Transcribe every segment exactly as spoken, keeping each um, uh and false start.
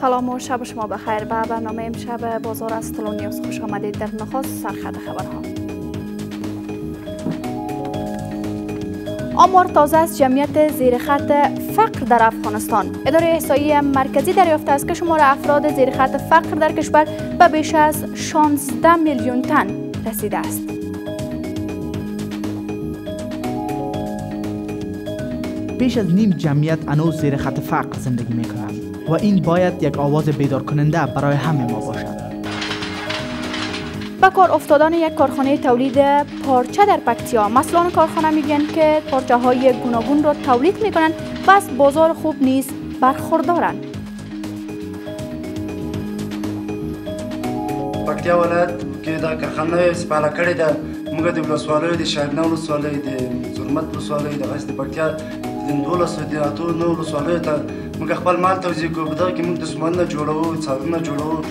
سلام و شب شما بخیر. به برنامه امشب بازار از طلو نیوز خوش آمدید. در نخست سرخط خبرها. آمار تازه از جمعیت زیر خط فقر در افغانستان. اداره احصایی مرکزی دریافته است که شمار افراد زیر خط فقر در کشور به بیش از شانزده میلیون تن رسیده است. بیش از نیم جمعیت هنوز زیر خط فقر زندگی میکنند و این باید یک آواز بیدار کننده برای همه ما باشد. با کار افتادن یک کارخانه تولید پارچه در پکتیا، مسئولان کارخانه میگن که پارچه های گوناگون را تولید میکنند و از بازار خوب نیز برخوردارند. پکتیا ولایت کې دا کارخانه سپاله کړې ده. موږ د ولسوالیو د شاهدنه ولسوالۍ د زرمت ولسوالۍ د غس د پکتیا د دولس د اتو نو ولسوالیو ته موږ خپل مال توزیع کوو. په دغه کې موږ دستمالونه جوړوو، څادرونه جوړوو.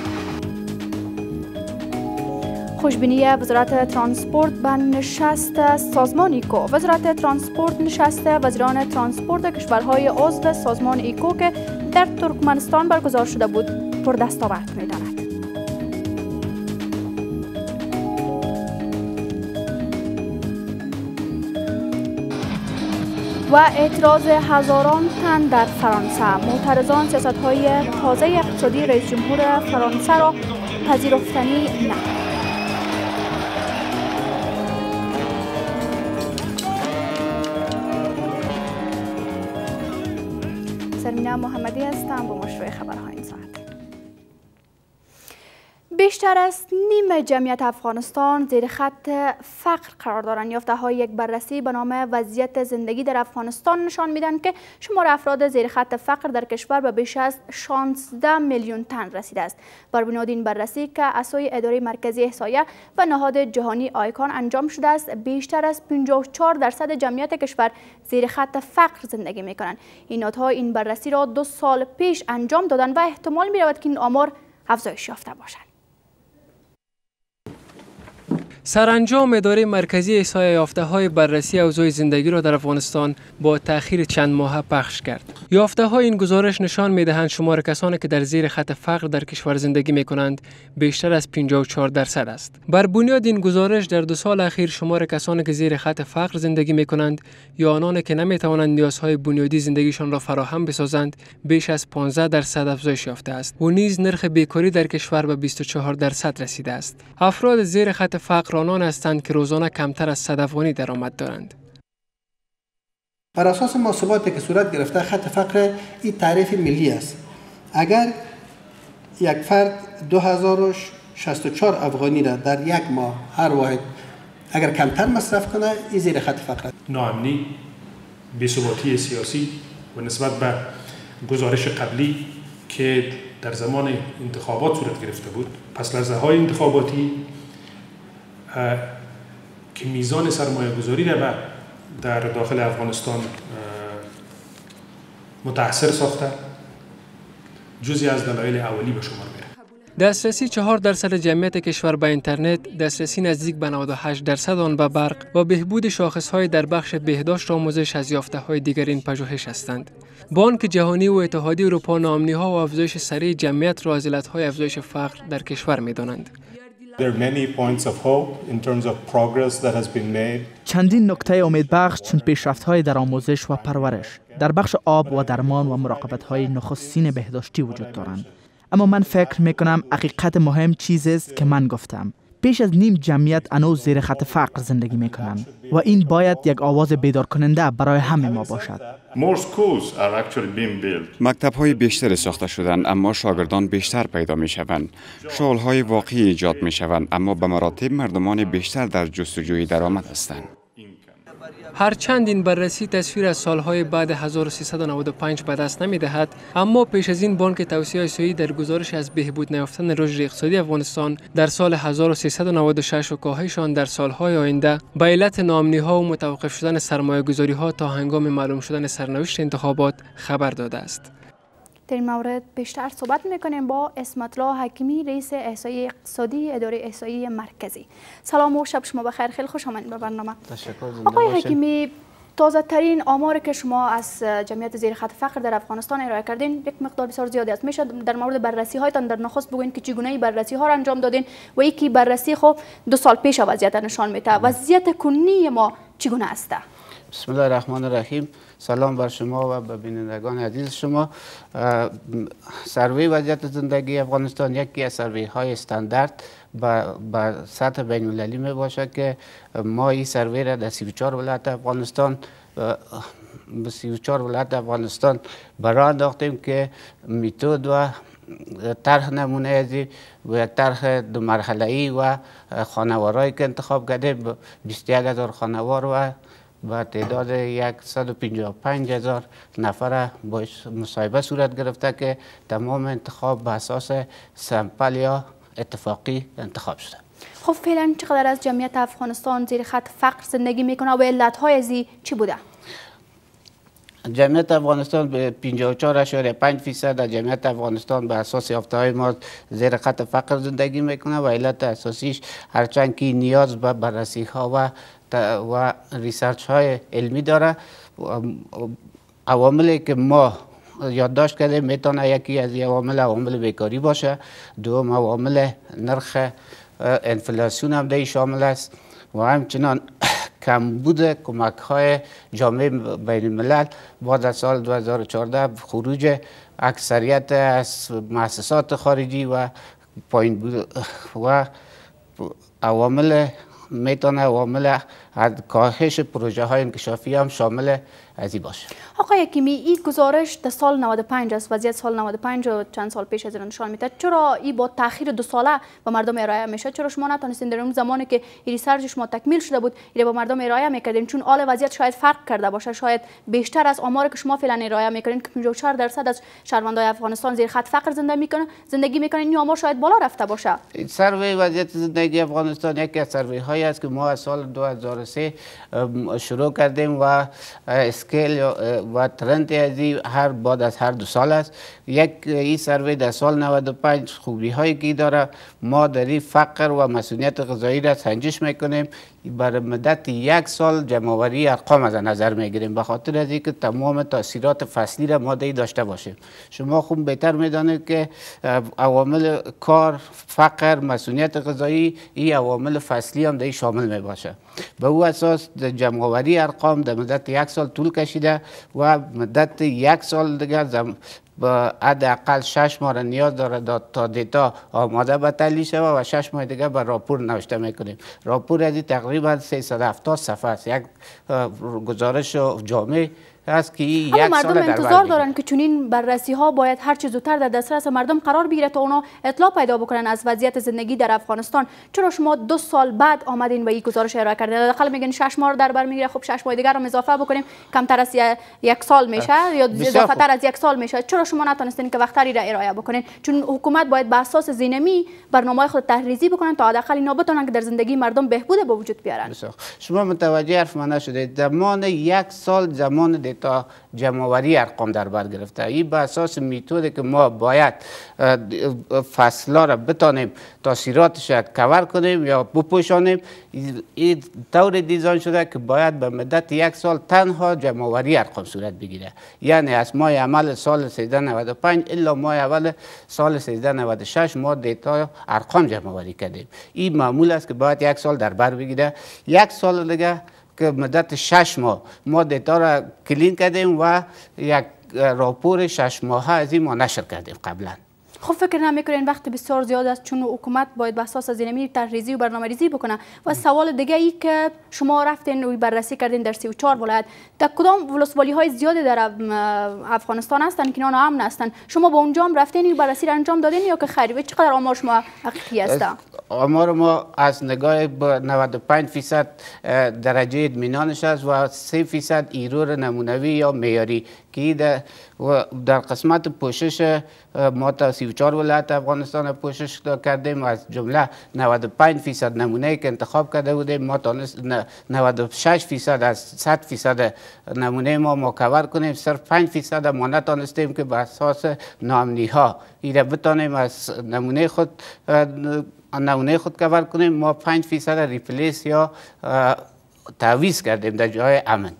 خوشبینی وزارت ترانسپورت به نشست سازمان ایکو. وزارت ترانسپورت نشست وزیران ترانسپورت کشورهای عضو سازمان ایکو که در ترکمنستان برگزار شده بود پر دستاورد می‌داند. و اعتراض هزاران تن در فرانسه. معترضان سیاست‌های تازه اقتصادی رئیس جمهور فرانسه را پذیرفتنی نه. سرمینا محمدی هستم با مشروع خبرهای این ساعت. بیشتر از نیم جمعیت افغانستان زیر خط فقر قرار دارند. یافته های یک بررسی به نام وضعیت زندگی در افغانستان نشان میدهند که شمار افراد زیر خط فقر در کشور به بیش از شانزده میلیون تن رسیده است. بر بنیاد این بررسی که اسای اداره مرکزی احصایه و نهاد جهانی آیکان انجام شده است، بیشتر از پنجاه و چهار درصد جمعیت کشور زیر خط فقر زندگی می کنند. این نهادها این بررسی را دو سال پیش انجام دادند و احتمال می رود که این آمار افزایش یافته باشد. سرانجام اداره مرکزی احصای یافته های بررسی اوضاع زندگی را در افغانستان با تأخیر چند ماه پخش کرد. یافته های این گزارش نشان می دهند شمار کسانی که در زیر خط فقر در کشور زندگی می کنند بیشتر از پنجاه و چهار درصد است. بر بنیاد این گزارش در دو سال اخیر شمار کسانی که زیر خط فقر زندگی می کنند یا آنانی که نمی توانند نیازهای بنیادی زندگیشان را فراهم بسازند بیش از پانزده درصد افزایش یافته است و نیز نرخ بیکاری در کشور به بیست و چهار درصد رسیده است. افراد زیر خط فقر آنان هستند که روزانه کمتر از صد افغانی درآمد دارند. بر اساس محاسباتی که صورت گرفته خط فقر این تعریف ملی است. اگر یک فرد دو هزار و شصت و چهار افغانی را در یک ماه هر واحد اگر کمتر مصرف کنه این زیر خط فقر است. ناامنی، بی‌ثباتی سیاسی و نسبت به گزارش قبلی که در زمان انتخابات صورت گرفته بود، پس لحظه‌های انتخاباتی که میزان سرمایه گذاری را در داخل افغانستان متأثر ساخته جزئی از دلایل اولی به شمار میره. دسترسی چهار درصد جمعیت کشور به اینترنت، دسترسی نزدیک به نود و هشت درصد آن به برق و بهبود شاخص‌های در بخش بهداشت و آموزش از یافته‌های دیگر این پژوهش هستند. بانک جهانی و اتحادیه اروپا ناامنی‌ها و افزایش سریع جمعیت را از علت‌های افزایش فقر در کشور می‌دانند. چندین نکته امیدبخش چون پیشرفت‌های در آموزش و پرورش در بخش آب و درمان و مراقبت‌های نخستین بهداشتی وجود دارند. اما من فکر میکنم حقیقت مهم چیزی است که من گفتم. بیش از نیم جمعیت هنوز زیر خط فقر زندگی میکنند و این باید یک آواز بیدار کننده برای همه ما باشد. مکتب‌های بیشتر ساخته شدند اما شاگردان بیشتر پیدا میشوند. شغل‌های واقعی ایجاد میشوند اما به مراتب مردمان بیشتر در جستجوی درآمد هستند. هرچند این بررسی تصویر از سالهای بعد هزار و سیصد و نود و پنج به دست نمی‌دهد، اما پیش از این بانک توسعه آسیایی در گزارش از بهبود نیافتن رشد اقتصادی افغانستان در سال هزار و سیصد و نود و شش و کاهش آن در سالهای آینده به علت ناامنی‌ها و متوقف شدن سرمایه‌گذاری‌ها تا هنگام معلوم شدن سرنوشت انتخابات خبر داده است. در این مورد بیشتر صحبت میکنیم با اسمت الله حکیمی، رئیس احصایی اقتصادی اداره احصایی مرکزی. سلام و شب شما بخیر. خیلی خوش آمدید به برنامه. تشکر. آقای حکیمی، تازه ترین آماری که شما از جمعیت زیر خط فقر در افغانستان ارائه کردین یک مقدار بسیار زیادی است. میشه در مورد بررسی هایتان در نخست بگوین که چگونه بررسی ها را انجام دادین و یکی بررسی خب دو سال پیش وضعیت نشان میده. وضعیت کنونی ما چگونه است؟ بسم الله الرحمن الرحیم. سلام بر شما و به بینندگان عزیز شما. سروی وضعیت زندگی افغانستان یکی از سروی های استاندارد به سطح بین المللی می باشد که ما این سروی را در سی و چهار ولایت افغانستان به سی و چهار ولایت افغانستان برای انداختیم که میتود و طرح نمونه ازی و طرح دو مرحله ای و خانوارهایی که انتخاب کرده بیست و یک هزار خانوار و با تعداد صد و پنجاه و پنج هزار نفر باش مصاحبه صورت گرفته که تمام انتخاب به اساس سمپل یا اتفاقی انتخاب شده. خب فعلا چقدر از جمعیت افغانستان زیر خط فقر زندگی میکنه و علتهای ازی چی بوده؟ جمعیت افغانستان به پنجاه و چهار اشاریه پنج فیصد از جمعیت افغانستان به اساس یافته‌های ما زیر خط فقر زندگی میکنه و علت اساسیش هرچند که نیاز به بررسی ها و و ریسرچ های علمی داره. عواملی که ما یادداشت کرده میتونه یکی از عوامل عوامل بیکاری باشه، دوم عوامل نرخ انفلاسیون هم در شامل است و همچنان کمبود کمک های جامعه بین الملل بعد از سال دو هزار و چهارده خروج اکثریت از مؤسسات خارجی و پایین بود و عوامل میتونه عوامل کاهش پروژه های انکشافی هم شامل از این باشه. آقای حکیمی، این گزارش در سال نود و پنج است، وضعیت سال نود و پنج و چند سال پیش از نشان میده. چرا این با تاخیر دو ساله به مردم ارائه میشه؟ چرا شما نتونستین در اون زمانی که ریسرچ شما تکمیل شده بود این به مردم ارائه میکردین؟ چون حال وضعیت شاید فرق کرده باشه، شاید بیشتر از آماری که شما فعلا ارائه میکنین که پنجاه و چهار درصد از شهروندان افغانستان زیر خط فقر زندگی میکنن زندگی میکنن این آمار شاید بالا رفته باشه. سروی وضعیت زندگی افغانستان یکی از سروی هایی است که ما از سال دو هزار و سه شروع کردیم و اسکیل و ترند ازی هر بعد از هر دو سال است. یک این سروی در سال نود و پنج خوبی هایی که داره، ما در این فقر و مسئولیت غذایی را سنجش میکنیم، برای مدت یک سال جمع‌آوری ارقام از نظر میگیریم به خاطر از اینکه تمام تاثیرات فصلی را ما داشته باشیم. شما خوب بهتر میدانید که عوامل کار، فقر، مسئولیت غذایی این عوامل فصلی هم در شامل می باشه. به او اساس جمع‌آوری ارقام در مدت یک سال طول کشیده و مدت یک سال دیگر با حداقل شش ماه نیاز داره تا دیتا آماده به تحلیل شود و شش ماه دیگه به راپور نوشته میکنیم. راپور از تقریبا سیصد و هفتاد صفحه است، یک گزارش جامع است که یک اما سال مردم انتظار دارن که چنین بررسی ها باید هر چه زودتر در دسترس مردم قرار بگیره تا اونا اطلاع پیدا بکنن از وضعیت زندگی در افغانستان. چرا شما دو سال بعد آمدین و این گزارش ارائه کردین؟ حداقل میگن شش ماه در بر میگیره، خب شش ماه دیگر رو اضافه بکنیم کمتر از یک سال میشه یا اضافه تر از یک سال میشه. چرا شما نتونستین که وقتری را ارائه بکنین؟ چون حکومت باید به اساس زینمی برنامه خود تحریزی بکنن تا حداقل اینا بتونن که در زندگی مردم بهبود به وجود بیارن. شما متوجه حرف من نشدید. زمان یک سال زمان دیتا جمع‌آوری ارقام در بر گرفته. این به اساس میتودی که ما باید فصل‌ها را بتانیم تاثیراتش را کور کنیم یا بپوشانیم، این طور دیزاین شده که باید به مدت یک سال تنها جمع‌آوری ارقام صورت بگیره. یعنی از ماه عمل سال سیزده نود و پنج الا ماه اول سال سیزده نود و شش ما دیتا ارقام جمع‌آوری کردیم. این معمول است که باید یک سال در بر بگیره. یک سال دیگه که مدت شش ماه ما دیتا را کلین کردیم و یک راپور شش ماهه از این ما نشر کردیم قبلا. خب فکر نمیکنین وقت بسیار زیاد است چون حکومت باید به اساس زینمی تحریزی و برنامه‌ریزی بکنه؟ و سوال دیگه ای که شما رفتین و بررسی کردین در سی و چهار ولایت، در کدام ولسوالی های زیادی در افغانستان هستن که اینا امن هستن؟ شما با اونجا هم رفتین و بررسی را انجام دادین یا که خیری؟ چقدر آمار شما حقیقی است؟ آمار ما از نگاه با نود و پنج فیصد درجه اطمینانش است و سه فیصد ایرور نمونوی یا معیاری که در در قسمت پوشش ما تا سی و چهار ولایت افغانستان پوشش کردیم. از جمله نود و پنج فیصد نمونه که انتخاب کرده بودیم ما تانست نود و شش فیصد از صد فیصد نمونه ما مکور کنیم. صرف پنج فیصد ما نتانستیم که به اساس ناامنی ها ایره بتانیم از نمونه خود نمونه خود کور کنیم. ما پنج فیصد ریپلیس یا تعویض کردیم در جای امن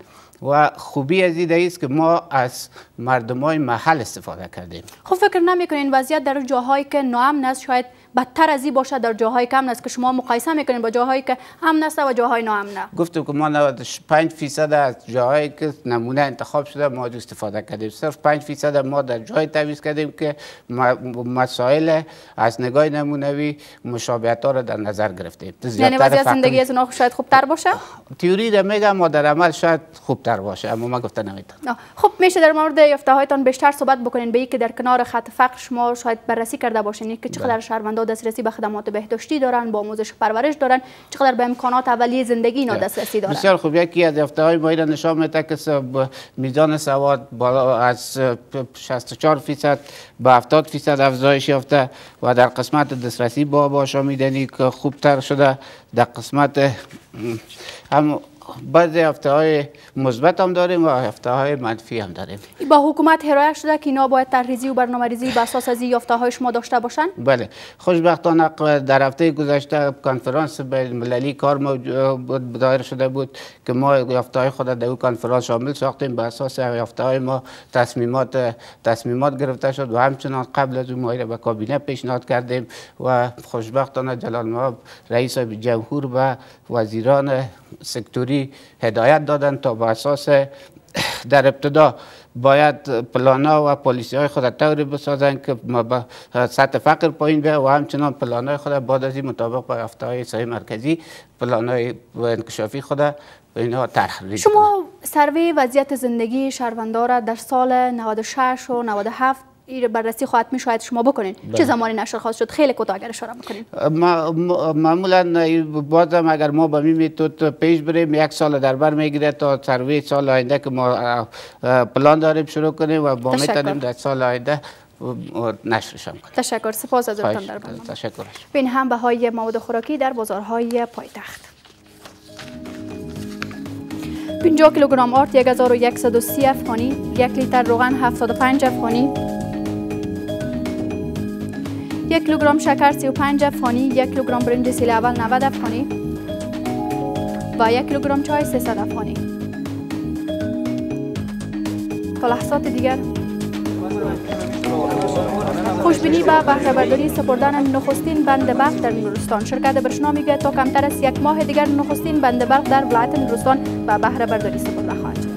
و خوبی از این است که ما از مردمای محل استفاده کردیم. خب فکر نمیکنین وضعیت در جاهایی که ناامن است شاید بدتر از این باشه در جاهایی که امن است که شما مقایسه میکنین با جاهایی که امن است و جاهای ناامن؟ گفتم که ما نود و پنج فیصد از جاهایی که نمونه انتخاب شده ما استفاده کردیم. صرف پنج فیصد ما در جای تعویض کردیم که مسائل از نگاه نمونوی مشابهت ها را در نظر گرفتیم. یعنی وضعیت زندگی از اونها شاید خوبتر باشه؟ تئوری را میگم ما در عمل شاید خوبتر باشه اما ما گفته نمیتونم. خب میشه در مورد یافته هایتان بیشتر صحبت بکنین به اینکه در کنار خط فقر شما شاید بررسی کرده باشین که چقدر شهروندان دسترسی به خدمات بهداشتی دارن، با آموزش و پرورش دارن، چقدر به امکانات اولیه زندگی اینا دسترسی دارن. بسیار خوب. یکی از یافته های ما را نشان میده که میزان سواد بالا از شصت و چهار فیصد به هفتاد فیصد افزایش یافته و در قسمت دسترسی با آشامیدنی که خوبتر شده. در قسمت هم بعضی یافته های مثبت هم داریم و یافته های منفی هم داریم. با حکومت هدایت شده که اینا باید طرح‌ریزی و برنامه‌ریزی بر اساس از یافته های شما داشته باشن؟ بله. خوشبختانه در هفته گذشته کنفرانس بین‌المللی کار دایر شده بود که ما یافته های خود در اون کنفرانس شامل ساختیم. بر اساس یافته های ما تصمیمات تصمیمات گرفته شد و همچنان قبل از اون ما به کابینه پیشنهاد کردیم و خوشبختانه جلال مآب رئیس جمهور و وزیران سکتوری هدایت دادن تا به اساس در ابتدا باید پلانا و پالیسی های خود طوری بسازن که سطح فقر پایین بیاید و همچنان پلان های خود بعد از این مطابق با یافته های سازمان مرکزی پلان های انکشافی خود به اینها طرح ریزی. شما سروی وضعیت زندگی شهروندان را در سال نود و شش و نود و هفت این بررسی خواهد می شاید شما بکنین. بله. چه زمانی نشر خواهد شد؟ خیلی کوتاه اگر اشاره بکنین. معمولا بازم اگر ما به این میتود پیش بریم یک سال در بر میگیره تا سروی سال آینده که ما پلان داریم شروع کنیم و با میتونیم در سال آینده نشرش هم کنیم. تشکر. سپاس از وقتتان در برنامه. تشکر. بین هم بهای مواد خوراکی در بازارهای پایتخت. پنجاه کیلوگرم آرد یک هزار و صد و سی افغانی، یک لیتر روغن هفتاد و پنج افغانی، یک کیلوگرم شکر سی و پنج افغانی، یک کیلوگرم برنج سیل اول نود افغانی و یک کیلوگرم چای سیصد افغانی. تا لحظات دیگر خوشبینی به بهره برداری سپردن نخستین بند برق در نورستان. شرکت برشنا میگه تا کمتر از یک ماه دیگر نخستین بند برق در ولایت نورستان به بهره برداری سپرده خواهد شد.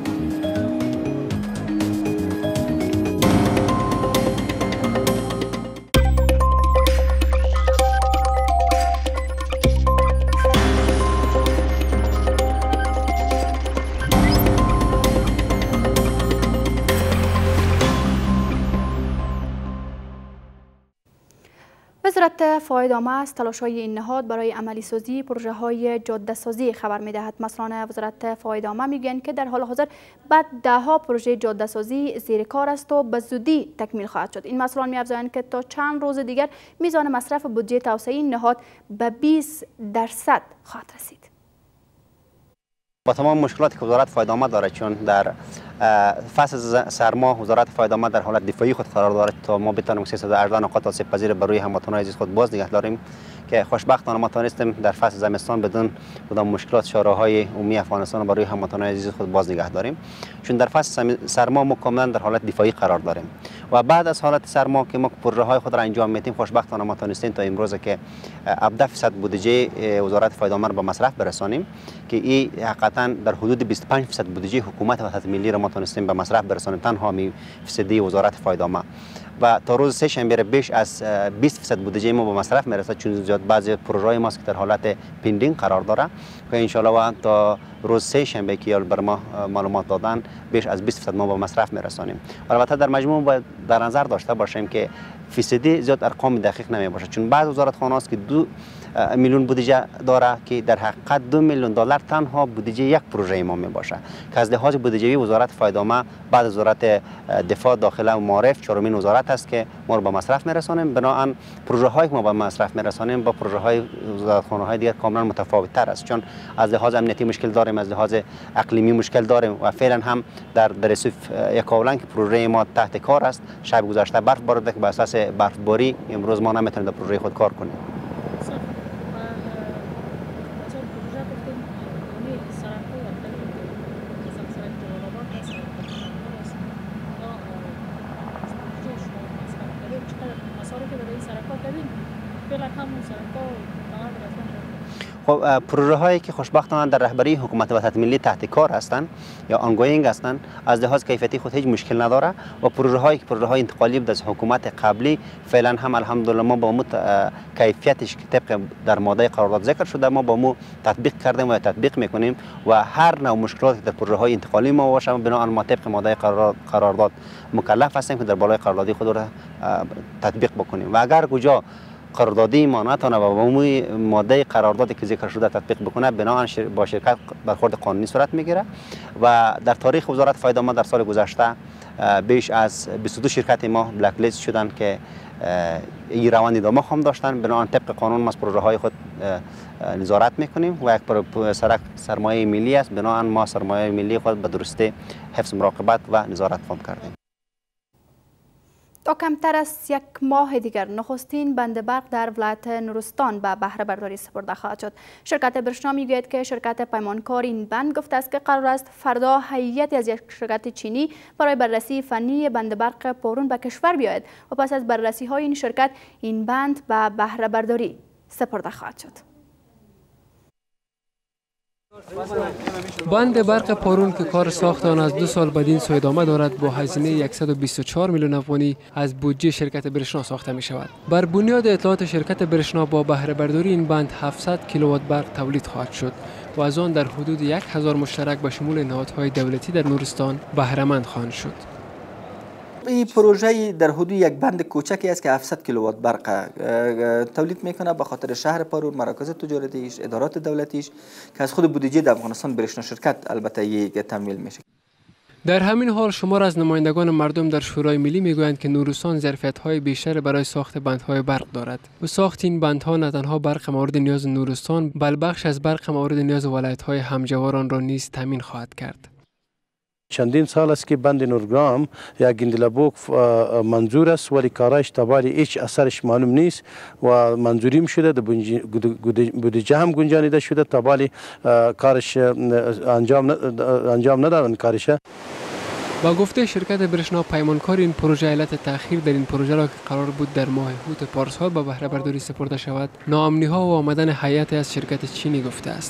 وزارت فایدامه از تلاش‌های این نهاد برای عملی سازی پروژه های جاده سازی خبر می‌دهد. مسئولان وزارت فایدامه میگویند که در حال حاضر بعد ده ها پروژه جاده سازی زیر کار است و به زودی تکمیل خواهد شد. این مسئولان می‌افزایند که تا چند روز دیگر میزان مصرف بودجه توسعه این نهاد به بیست درصد خواهد رسید. با تمام مشکلاتی که وزارت فایدامه داره، چون در فصل سرما وزارت فایدامه در حالت دفاعی خود قرار دارد تا ما بتوانیم سیصد و هجده نقاط آسیب پذیر بر روی هموطنان عزیز خود باز نگه داریم که خوشبختانه ما توانستیم در فصل زمستان بدون کدام مشکلات شاهراهای عمومی افغانستان بر روی هموطنان عزیز خود باز نگه داریم، چون در فصل سرما ما کاملا در حالت دفاعی قرار داریم و بعد از حالت سرما که ما پروژه های خود را انجام میدیم خوشبختانه ما توانستیم تا امروز که هفده درصد بودجه وزارت فایدامه را به مصرف برسانیم که این حقیقتا در حدود بیست و پنج درصد بودجه حکومت وحدت ملی را ما توانستیم به مصرف برسانیم، تنها می فیصدی وزارت فایدامه و تا روز سه شنبه بیش از بیست درصد بودجه ما به مصرف میرسه، چون زیاد بعضی پروژه‌های ماست که در حالت پندینگ قرار داره که ان شاء تا روز سه شنبه که بر ما معلومات دادن بیش از بیست درصد ما به مصرف میرسانیم. البته در مجموع باید در نظر داشته باشیم که فیصدی زیاد ارقام دقیق نمی باشه، چون بعض وزارتخانه است که دو میلیون بودجه داره که در حقیقت دو میلیون دلار تنها بودجه یک پروژه ما می باشه که از لحاظ بودجه‌ای وزارت فایدامه بعد از وزارت دفاع داخله و معارف چهارمین وزارت است که ما رو به مصرف میرسانیم. بنابراین پروژه های که ما به مصرف میرسانیم با پروژه های وزارتخانه های دیگر کاملا متفاوت تر است، چون از لحاظ امنیتی مشکل داریم، از لحاظ اقلیمی مشکل داریم و فعلا هم در درسوف یکاولنگ که پروژه ما تحت کار است شب گذشته برف بارده که به اساس برفباری امروز ما نمیتونیم در پروژه خود کار کنیم. کاری که برای سرکا کردیم فعلا همون سرکا فقط رسما شد. خب پروژه هایی که خوشبختانه در رهبری حکومت وحدت ملی تحت کار هستند یا آنگوینگ هستند از لحاظ کیفیتی خود هیچ مشکل نداره و پروژه هایی که پروژه های انتقالی بود از حکومت قبلی فعلا هم الحمدلله ما با مو کیفیتش که طبق در ماده قرارداد ذکر شده ما با مو تطبیق کردیم و تطبیق میکنیم و هر نوع مشکلاتی در پروژه های انتقالی ما باشه بنابراین ما طبق ماده قرارداد مکلف هستیم که در بالای قراردادی خود را تطبیق بکنیم و اگر کجا قراردادی ما نتونه و با ماده قراردادی که ذکر شده تطبیق بکنه بنابراین شر... با شرکت برخورد قانونی صورت میگیره و در تاریخ وزارت فایده ما در سال گذشته بیش از بیست و دو شرکت ما بلک لیست شدن که این روند ادامه خواهم داشتن بنابراین طبق قانون ما از پروژه های خود نظارت میکنیم و یک سرک سرمایه ملی است بنابراین ما سرمایه ملی خود به درستی حفظ مراقبت و نظارت فهم کردیم. تا کمتر از یک ماه دیگر نخستین بند برق در ولایت نورستان به بهره برداری سپرده خواهد شد. شرکت برشنا میگوید که شرکت پیمانکار این بند گفته است که قرار است فردا هیئتی از یک شرکت چینی برای بررسی فنی بند برق پرون به کشور بیاید و پس از بررسی های این شرکت این بند به بهره برداری سپرده خواهد شد. بند برق پارون که کار ساخت آن از دو سال بدین سو ادامه دارد با هزینه صد و بیست و چهار میلیون افغانی از بودجه شرکت برشنا ساخته می شود. بر بنیاد اطلاعات شرکت برشنا با بهره برداری این بند هفتصد کیلووات برق تولید خواهد شد و از آن در حدود یک هزار مشترک به شمول نهادهای دولتی در نورستان بهره مند خواهند شد. این پروژه در حدود یک بند کوچکی است که هفتصد کیلووات برق تولید میکنه به خاطر شهر پارون، مراکز تجارتیش، ادارات دولتیش که از خود بودجه در افغانستان برشنا شرکت البته یک تمویل میشه. در همین حال شمار از نمایندگان مردم در شورای ملی میگویند که نورستان ظرفیت‌های بیشتر برای ساخت بندهای برق دارد و ساخت این بندها نه تنها برق مورد نیاز نورستان بل بخش از برق مورد نیاز ولایت‌های همجواران را نیز تامین خواهد کرد. چندین سال است که بند نورگرام یا گندلبوک منظور است ولی کارش تباری هیچ اثرش معلوم نیست و منظوریم شده در بودجه هم گنجانیده شده تباری کارش انجام انجام ندادن کارش. با گفته شرکت برشنا پیمانکار این پروژه علت تأخیر در این پروژه را که قرار بود در ماه هوت پارسال به بهره برداری سپرده شود ناامنی ها و آمدن هیئت از شرکت چینی گفته است.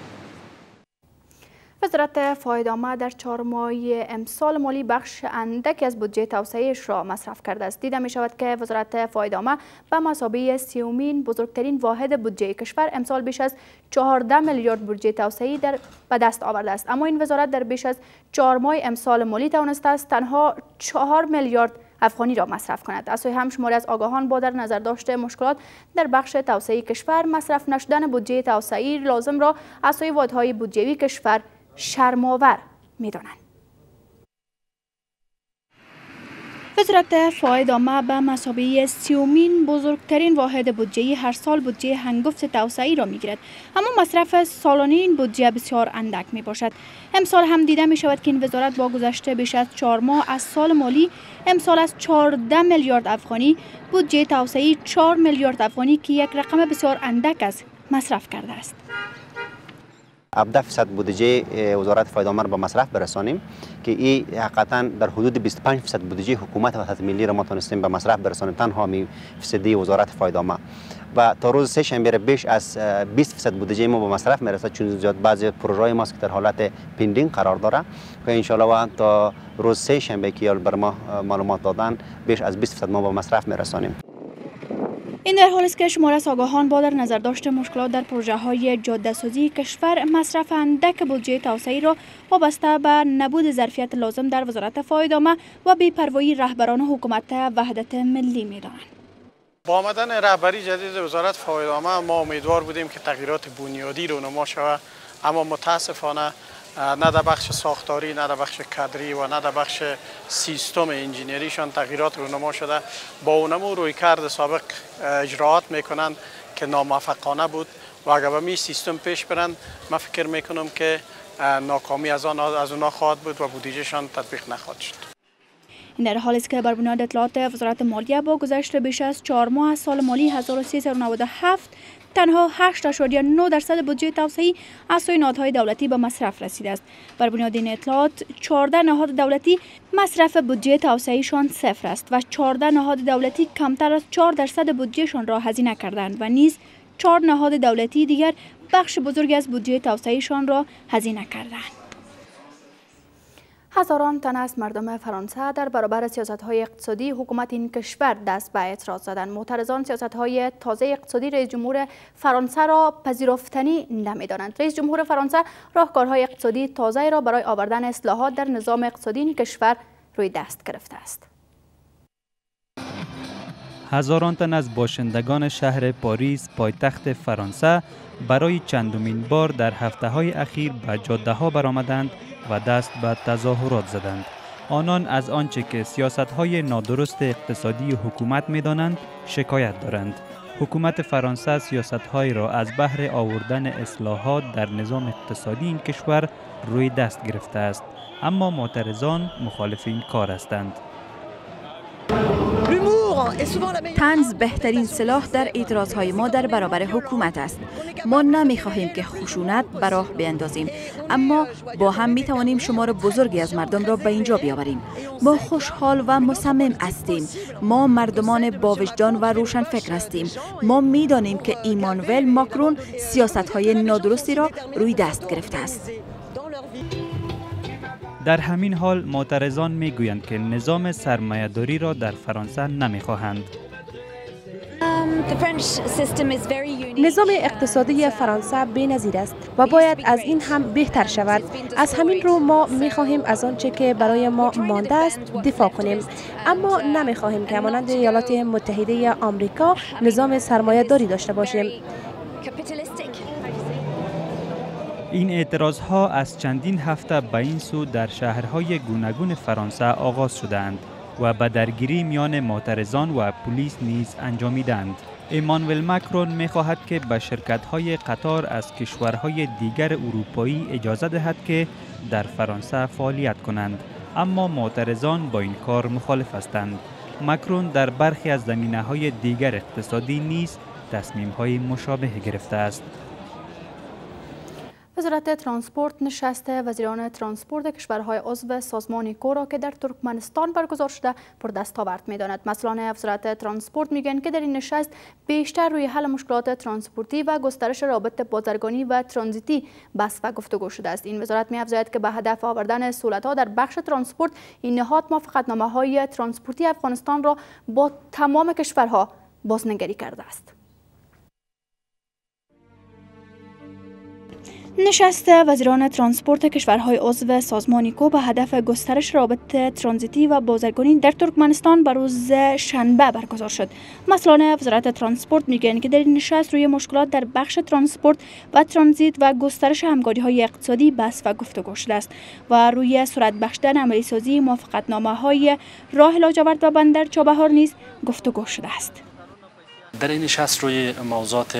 وزارت فایده‌آمد در چهار ماهی امسال مالی بخش اندکی از بودجه توسعه‌اش را مصرف کرده است. دیده می شود که وزارت فایده‌آمد به مثابه سیومین بزرگترین واحد بودجه کشور امسال بیش از چهارده میلیارد بودجه توسعه‌ای در به دست آورده است. اما این وزارت در بیش از چهار ماه امسال مالی توانسته است تنها چهار میلیارد افغانی را مصرف کند. از سوی هم شماری از آگاهان با در نظر داشته مشکلات در بخش توسعه کشور مصرف نشدن بودجه توسعه‌ای لازم را از سوی واحدهای بودجه‌ای کشور شرم‌آور می‌دانند. وزارت فایده‌آمد به مثابه سیومین بزرگترین واحد بودجه‌ای هر سال بودجه هنگفت توسعه‌ای را می‌گیرد، اما مصرف سالانه این بودجه بسیار اندک می‌باشد. امسال هم دیده می‌شود که این وزارت با گذشت بیش از چهار ماه از سال مالی امسال از چهارده میلیارد افغانی بودجه توسعه‌ای چهار میلیارد افغانی که یک رقم بسیار اندک است مصرف کرده است. هفده درصد بودجه وزارت فایده‌آمد به مصرف برسانیم که این حقیقتا در حدود بیست و پنج درصد بودجه حکومت وحدت ملی را ما تونستیم به مصرف برسانیم تنها می فیصدی وزارت فایده‌آمد و تا روز سه شنبه بیش از بیست درصد بودجه ما به مصرف میرسد چون زیاد بعضی پروژه‌های ما که در حالت پندینگ قرار داره که ان شاء الله تا روز سه شنبه که بر ما معلومات دادن بیش از بیست درصد ما به مصرف میرسانیم. این در حالی است که شمار از آگاهان با در نظر داشت مشکلات در پروژه های جاده سازی کشور مصرف اندک بودجه توسعه‌ای را وابسته به نبود ظرفیت لازم در وزارت فایده‌آمد و بی‌پروایی رهبران حکومت وحدت ملی می‌دانند. با آمدن رهبری جدید وزارت فایده‌آمد ما امیدوار بودیم که تغییرات بنیادی رونما شود، اما متاسفانه نه در بخش ساختاری، نه در بخش کادری و نه در بخش سیستم انجینیریشان تغییرات رونما شده. با اونمو رویکرد سابق اجراعات میکنند که ناموفقانه بود و اگر به می سیستم پیش برند من فکر میکنم که ناکامی از آن از اونا خواهد بود و بودجهشان تطبیق نخواهد شد. این در حالی است که بر بنیاد اطلاعات وزارت مالیه با گذشت بیش از چهار ماه از سال مالی هزار و سیصد و نود و هفت تنها هشت اشاریه نه درصد بودجه توسعه‌ای از سوی نهادهای دولتی به مصرف رسیده است. بر بنیاد این اطلاعات چهارده نهاد دولتی مصرف بودجه توسعه‌ایشان صفر است و چهارده نهاد دولتی کمتر از چهار درصد بودجهشان را هزینه کردند و نیز چهار نهاد دولتی دیگر بخش بزرگی از بودجه توسعه‌ایشان را هزینه کردند. هزاران تن از مردم فرانسه در برابر سیاست‌های اقتصادی حکومت این کشور دست به اعتراض زدند. معترضان سیاست‌های تازه اقتصادی رئیس جمهور فرانسه را پذیرفتنی نمی‌دانند. رئیس جمهور فرانسه راهکارهای اقتصادی تازه را برای آوردن اصلاحات در نظام اقتصادی این کشور روی دست گرفته است. هزاران تن از باشندگان شهر پاریس پایتخت فرانسه برای چندمین بار در هفته‌های اخیر به جاده‌ها برآمدند و دست به تظاهرات زدند. آنان از آنچه که سیاست‌های نادرست اقتصادی حکومت می‌دانند شکایت دارند. حکومت فرانسه سیاست‌های را از بهر آوردن اصلاحات در نظام اقتصادی این کشور روی دست گرفته است، اما معترضان مخالف این کار هستند. طنز بهترین سلاح در اعتراضهای ما در برابر حکومت است. ما نمی‌خواهیم که خشونت به راه بیندازیم، اما با هم می‌توانیم شمار بزرگی از مردم را به اینجا بیاوریم. ما خوشحال و مصمم هستیم. ما مردمان با وجدان و روشن فکر هستیم. ما می‌دانیم که ایمانوئل ماکرون سیاست‌های نادرستی را روی دست گرفته است. در همین حال معترضان میگویند که نظام سرمایه‌داری را در فرانسه نمیخواهند. نظام اقتصادی فرانسه بی‌نظیر است و باید از این هم بهتر شود. از همین رو ما می‌خواهیم از آنچه که برای ما مانده است دفاع کنیم، اما نمی‌خواهیم که مانند ایالات متحده آمریکا نظام سرمایه‌داری داشته باشیم. این اعتراض ها از چندین هفته به این سو در شهرهای گوناگون فرانسه آغاز شدند و به درگیری میان معترضان و پلیس نیز انجامیدند. ایمانوئل ماکرون می‌خواهد که به شرکت‌های قطار از کشورهای دیگر اروپایی اجازه دهد که در فرانسه فعالیت کنند، اما معترضان با این کار مخالف هستند. ماکرون در برخی از زمینه‌های دیگر اقتصادی نیز تصمیم‌های مشابه گرفته است. وزارت ترانسپورت نشست وزیران ترانسپورت کشورهای عضو سازمان ایکو را که در ترکمنستان برگزار شده پر دستاورد می‌داند. مسئولان وزارت ترانسپورت میگویند که در این نشست بیشتر روی حل مشکلات ترانسپورتی و گسترش روابط بازرگانی و ترانزیتی بحث و گفتگو شده است. این وزارت می‌افزاید که به هدف آوردن سهولت‌ها در بخش ترانسپورت این نهاد موافقتنامه‌های ترانسپورتی افغانستان را با تمام کشورها بازنگری کرده است. نشست وزیران ترانسپورت کشورهای عضو سازمان ایکو به هدف گسترش روابط ترانزیتی و بازرگانی در ترکمنستان بر روز شنبه برگزار شد. مسئولان وزارت ترانسپورت میگویند که در این نشست روی مشکلات در بخش ترانسپورت و ترانزیت و گسترش همکاری‌های اقتصادی بحث و گفتگو شده است و روی سرعت بخشیدن عملی سازی موافقتنامه‌های راه لاجورد و بندر چابهار نیز گفتگو شده است. در این نشست روی موضوعات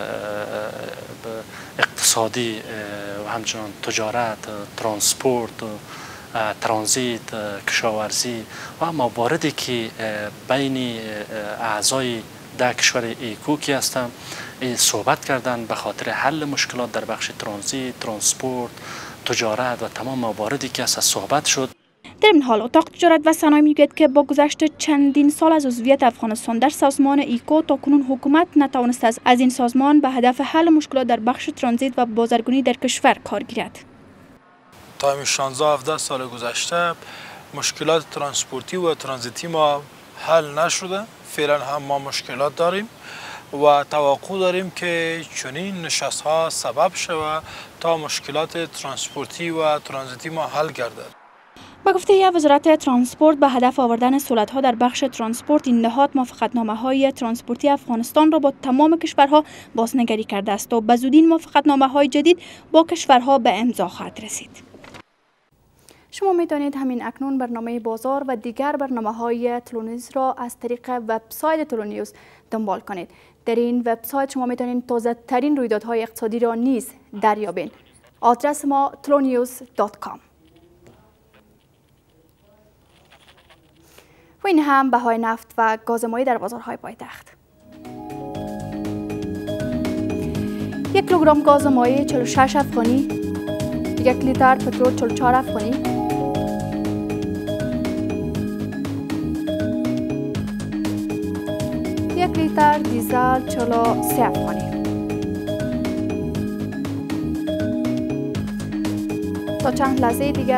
اقتصادی و همچنان تجارت، ترانسپورت، ترانزیت، کشاورزی و مواردی که بین اعضای ده کشور ایکو که هستند صحبت کردند به خاطر حل مشکلات در بخش ترانزیت، ترانسپورت، تجارت و تمام مواردی که هست صحبت شد. در این حال اتاق تجارت و صنایع میگوید که با گذشت چندین سال از عضویت افغانستان در سازمان ایکو تاکنون حکومت نتوانسته است از این سازمان به هدف حل مشکلات در بخش ترانزیت و بازرگانی در کشور کار گیرد. تا همین شانزده هفده سال گذشته مشکلات ترانسپورتی و ترانزیتی ما حل نشده. فعلا هم ما مشکلات داریم و توقع داریم که چنین نشست ها سبب شود تا مشکلات ترانسپورتی و ترانزیتی ما حل گردد. با گفته وزارت ترانسپورت به هدف آوردن سهولت‌ها در بخش ترانسپورت این نهاد موافقتنامه‌های ترانسپورتی افغانستان را با تمام کشورها بازنگری کرده است و به زودی این موافقتنامه‌های جدید با کشورها به امضا خواهد رسید. شما می‌توانید همین اکنون برنامه بازار و دیگر برنامه‌های تلونیوز را از طریق وبسایت تلونیوز دنبال کنید. در این وبسایت شما می‌توانید تازه‌ترین رویدادهای اقتصادی را نیز دریابید. آدرس ما تلونیوز دات کام. و این هم بهای نفت و گاز مایع در بازارهای پایتخت. یک کیلوگرم گاز مایع چهل و شش افغانی، یک لیتر پترول چهل و چهار افغانی، یک لیتر دیزل چهل و سه افغانی. تا چند لحظه دیگر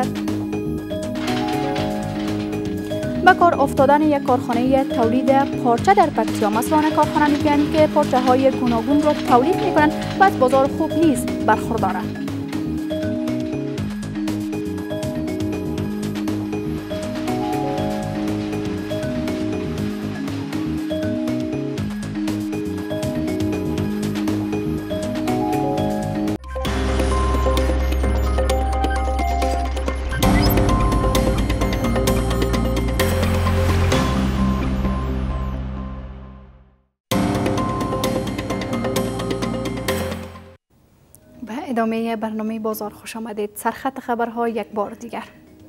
به کار افتادن یک کارخانه تولید پارچه در پکتیا. مسئولان کارخانه میگویند که پارچه های گوناگون را تولید میکنند و از بازار خوب نیز برخوردارند. ادامه برنامه بازار خوش آمدید. سرخط خبرها یک بار دیگر.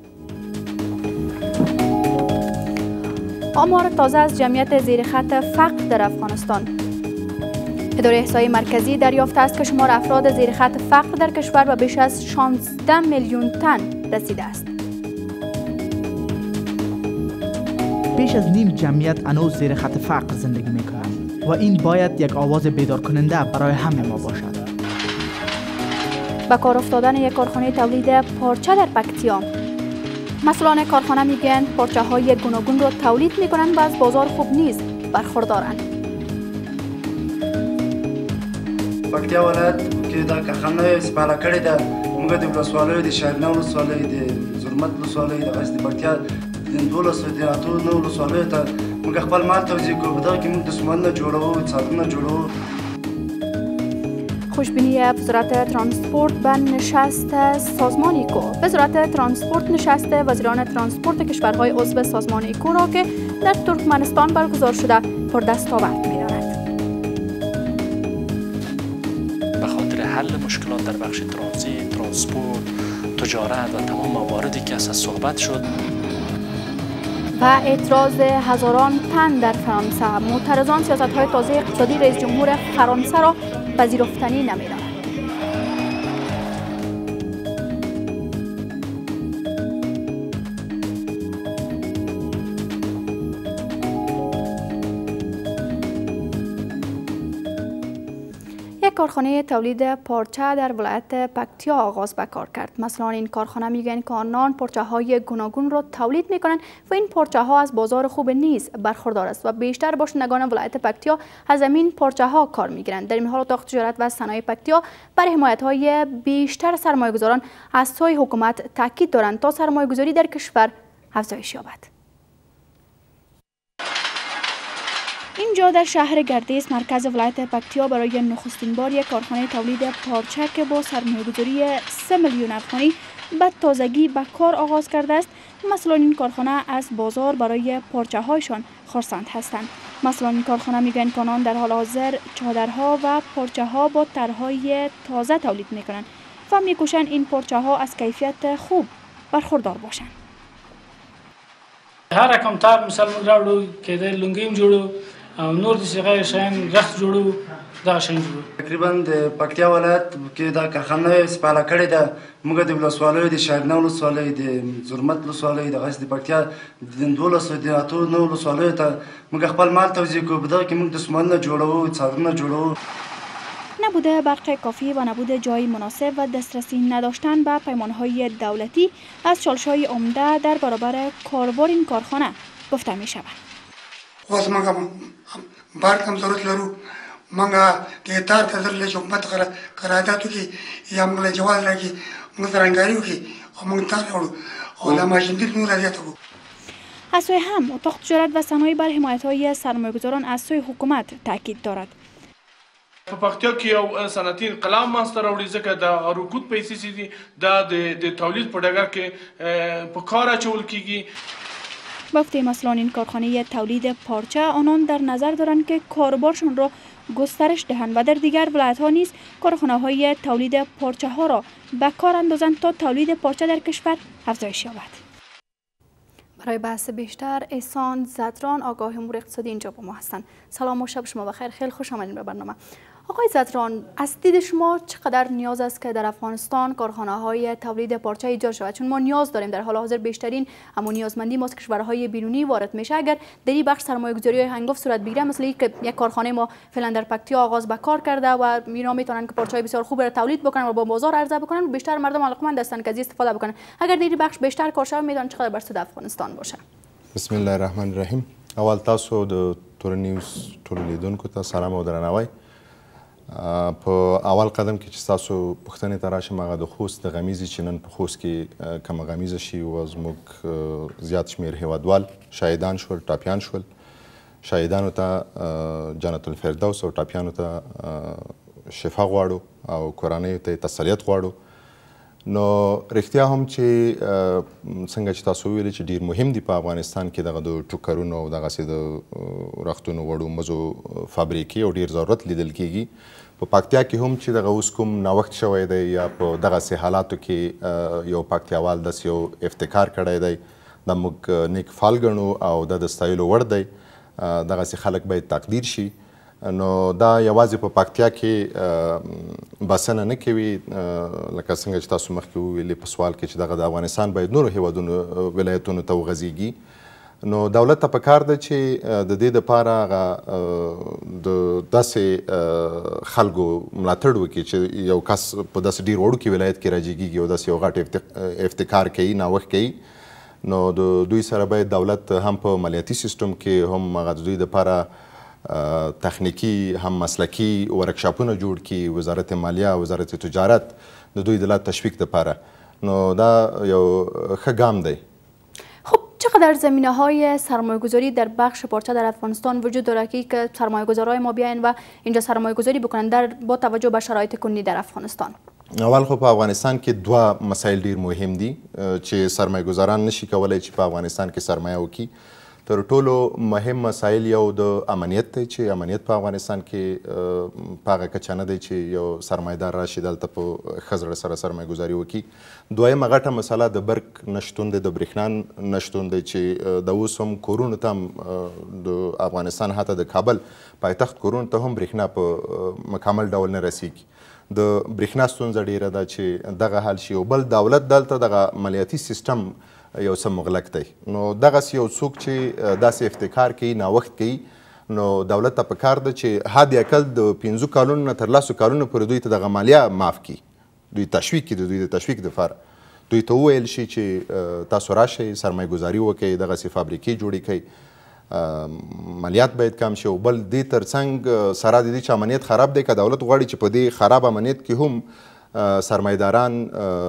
آمار تازه از جمعیت زیر خط فقر در افغانستان. اداره احصایی مرکزی دریافته است که شمار افراد زیر خط فقر در کشور به بیش از شانزده میلیون تن رسیده است. بیش از نیم جمعیت هنوز زیر خط فقر زندگی می‌کنند و این باید یک آواز بیدار کننده برای همه ما باشد. به کار افتادن یک کارخانه تولید پارچه در پکتیا. مسئولان کارخانه میگویند پارچه های گوناگون را تولید میکنند و از بازار خوب نیز برخوردارند. پکتیا ولایت کې دا کارخانه سپاله کړې ده. موږ د ولسوالیو د شاهدنه ولسوالۍ د زرمت ولسوالۍ دغسې د پکتیا د دولسو د اتو نو ولسوالیو ته موږ خپل مال توزیع کوو. په دغه کې موږ دستمالونه جوړوو، څادرونه جوړوو. خوشبینی وزارت ترانسپورت به نشست سازمان ایکو. وزارت ترانسپورت نشست وزیران ترانسپورت کشورهای عضو سازمان ایکو را که در ترکمنستان برگزار شده پر دستاورد می‌داند. به خاطر حل مشکلات در بخش ترانزیت، ترانسپورت، تجارت و تمام مواردی که از صحبت شد و اعتراض هزاران تن در فرانسه. معترضان سیاست‌های تازه اقتصادی رئیس جمهور فرانسه را پذیرفتنی نمی‌دانند. یک کارخانه تولید پارچه در ولایت پکتیا آغاز به کار کرد. مسئولان این کارخانه میگویند که آنان پارچه های گوناگون را تولید میکنند و این پارچه ها از بازار خوب نیز برخوردار است و بیشتر باشندگان ولایت پکتیا از همین پارچه ها کار میگیرند. در این حال اتاق تجارت و صنایع پکتیا بر حمایت های بیشتر سرمایه‌گذاران از سوی حکومت تاکید دارند تا سرمایه‌گذاری در کشور افزایش یابد. اینجا در شهر گردیس مرکز ولایت پکتیا برای نخستین بار یک کارخانه تولید پارچه که با سرمایه‌گذاری سه میلیون افغانی به تازگی به کار آغاز کرده است. مسئولان این کارخانه از بازار برای پارچه هایشان خرسند هستند. مسئولان این کارخانه میگویند که آنان در حال حاضر چادرها و پارچه ها با طرح‌های تازه تولید میکنند و میکوشند این پارچه ها از کیفیت خوب برخوردار باشند. هر رقم تار مثلا راوړو کې د لونګیم جوړو او نور د څنګه شین رخت جوړو دا شین جوړو. تقریبا د پکتیا ولایت کې دا کارخانه سپاله کړې ده. موږ د ولسوالیو د شاهدنه ولسوالۍ د زرمت ولسوالۍ دغسې د پکتیا د دولسو د اتو نو ولسوالیو ته موږ خپل مال توزیع کوو. په دغه کې موږ دستمالونه جوړوو، څادرونه جوړوو. نبود برق کافی و نبود جای مناسب و دسترسی نداشتن به پیمانهای دولتی از چالش‌های عمده در برابر کاربار این کارخانه گفته می شود. اوس موږ برق هم ضرورت لرو. موږ د تار ته ضرورت لري چې حکومت قرارداد وکړي یا موږ له جواز راکړي، موږ سره همکاري وکړي او موږ تار راوړو او دا ماشیندل نور زیاته کړو. از سوی هم اتاق تجارت و صنایع بر حمایت‌های سرمایه‌گذاران از سوی حکومت تاکید دارد. په پکتیا کې یو صنعتي انقلاب منځته راوړي ځکه د رکود پیسې چې دي دا د تولید په ډګر کې په کار اچول کیږي. گفته مسئولان این کارخانه تولید پارچه آنان در نظر دارند که کاروبارشان را گسترش دهند و در دیگر ولایت ها نیز کارخانه های تولید پارچه ها را به کار اندازند تا تولید پارچه در کشور افزایش یابد. برای بحث بیشتر احسان زدران آگاه امور اقتصادی اینجا با ما هستند. سلام و شب شما بخیر. خیلی خوش آمدید به برنامه. آقای زدران، از دید شما چقدر نیاز است که در افغانستان کارخانه های تولید پارچه ایجاد شود؟ چون ما نیاز داریم، در حال حاضر بیشترین اما نیازمندی ما از کشورهای بیرونی وارد میشه. اگر در این بخش سرمایه‌گذاری های هنگفت صورت بگیره، مثل اینکه یک کارخانه ما فعلا در پکتیا آغاز به کار کرده و اینا میتونن که پارچه بسیار خوب را تولید بکنن و با بازار عرضه بکنن و بیشتر مردم علاقمند هستند که از استفاده بکنن. اگر در این بخش بیشتر کار شود، میدونن چقدر بر سود افغانستان باشه. بسم الله الرحمن الرحیم. اول تاسو د تور نیوز ټول لیدونکو ته سلام او درناوی. په اول قدم کې چې تاسو پوښتنې ته راشم، هغه د خوست د غمیزې چې نن په خوست کې کمه غمیزه شي و زموږ زیات شمېر هیوادوال شهیدان شول، ټاپیان شول. شهیدانو ته جنت الفردوس او ټاپیانو ته شفا غواړو او کورنیو ته تسلیت غواړو. نو رښتیا هم چې څنګه چې تاسو وویلې چې ډېر مهم دي په افغانستان کې دغه د ټوکرونو او دغسې د رختونو وړو مزو فابریکې او ډېر ضرورت لیدل کېږي. په پکتیا کې هم چې دغه اوس کوم نوښت شوی دی یا په دغسې حالاتو کې یو پکتیاوال داسې یو ابتکار کړی دی، دا موږ نیک فال ګڼو او دا د ستایلو وړ دی. دغسې خلک باید تقدیر شي. نو دا یوازې په پکتیا کې بسنه نه کوي، لکه څنګه چې تاسو مخکې وویلې په سوال کې چې دغه د افغانستان باید نورو هیوادونو ولایتونو ته وغځېږي. نو دولت ته پکار ده چې د دې دپاره هغه د داسې خلکو ملاتړ وکړي چې یو کس په داسې ډېر وړوکي ولایت کې راجګېږي او داسې یو غټ ابتکار کوي، نوښت کوي. نو د دوی سره باید دولت هم په مالیاتي سیستم کې هم هغه د دوی دپاره تخنیکی هم مسلکی ورکشاپونه جوړ کړي، وزارت مالیه، وزارت تجارت د دوی د لا تشویق دپاره. نو دا یو ښه ګام دی. خب چقدر زمینه های سرمایه گذاری در بخش پارچه در افغانستان وجود داره که سرمایه گذارای ما بیاین و اینجا سرمایه گذاری بکنن در با توجه به شرایط کنونی در افغانستان؟ اول خو په افغانستان کې دوه مسایل ډیر مهم دي چې سرمایه گذاران نشي کولای چې په افغانستان کې سرمایه وکړي. تر ټولو مهم مسایل یو د امنیت دی چې امنیت په افغانستان کې په هغه کچه نه دی چې یو سرمایهدار راشي دلته په ښه زړه سره سرمایه گذاري وکړي. دویمه غټه مسله د برق نشتون دی، د برېښنا نشتون دی چې د اوس هم کورونو ته هم د افغانستان حتی د کابل پایتخت کورونو ته هم برېښنا په مکمل ډول نه رسیږي. د برېښنا ستونزه ډیره ده چې دغه حل شي. او بل دولت دلته دغه مالیاتي سیستم یو څه مغلق دی. نو دغسې یو څوک چې داسې ابتکار کوي، نوښت کوي، نو دولت ته پکار ده چې حد اقل د پنځو کالونو نه تر لسو کالونو پورې دوی ته دغه مالیه معاف کړي، دوی تشویق کړي، د دوی د تشویق دپاره دوی ته وویل شي چې تاسو راشئ سرمایه گذاري وکړئ، دغسې فابریکې جوړې کړئ، مالیات باید کم شي. او بل دې تر څنګ سره د دې چې امنیت خراب دی، که دولت غواړي چې په دې خراب امنیت کې هم سرمایهداران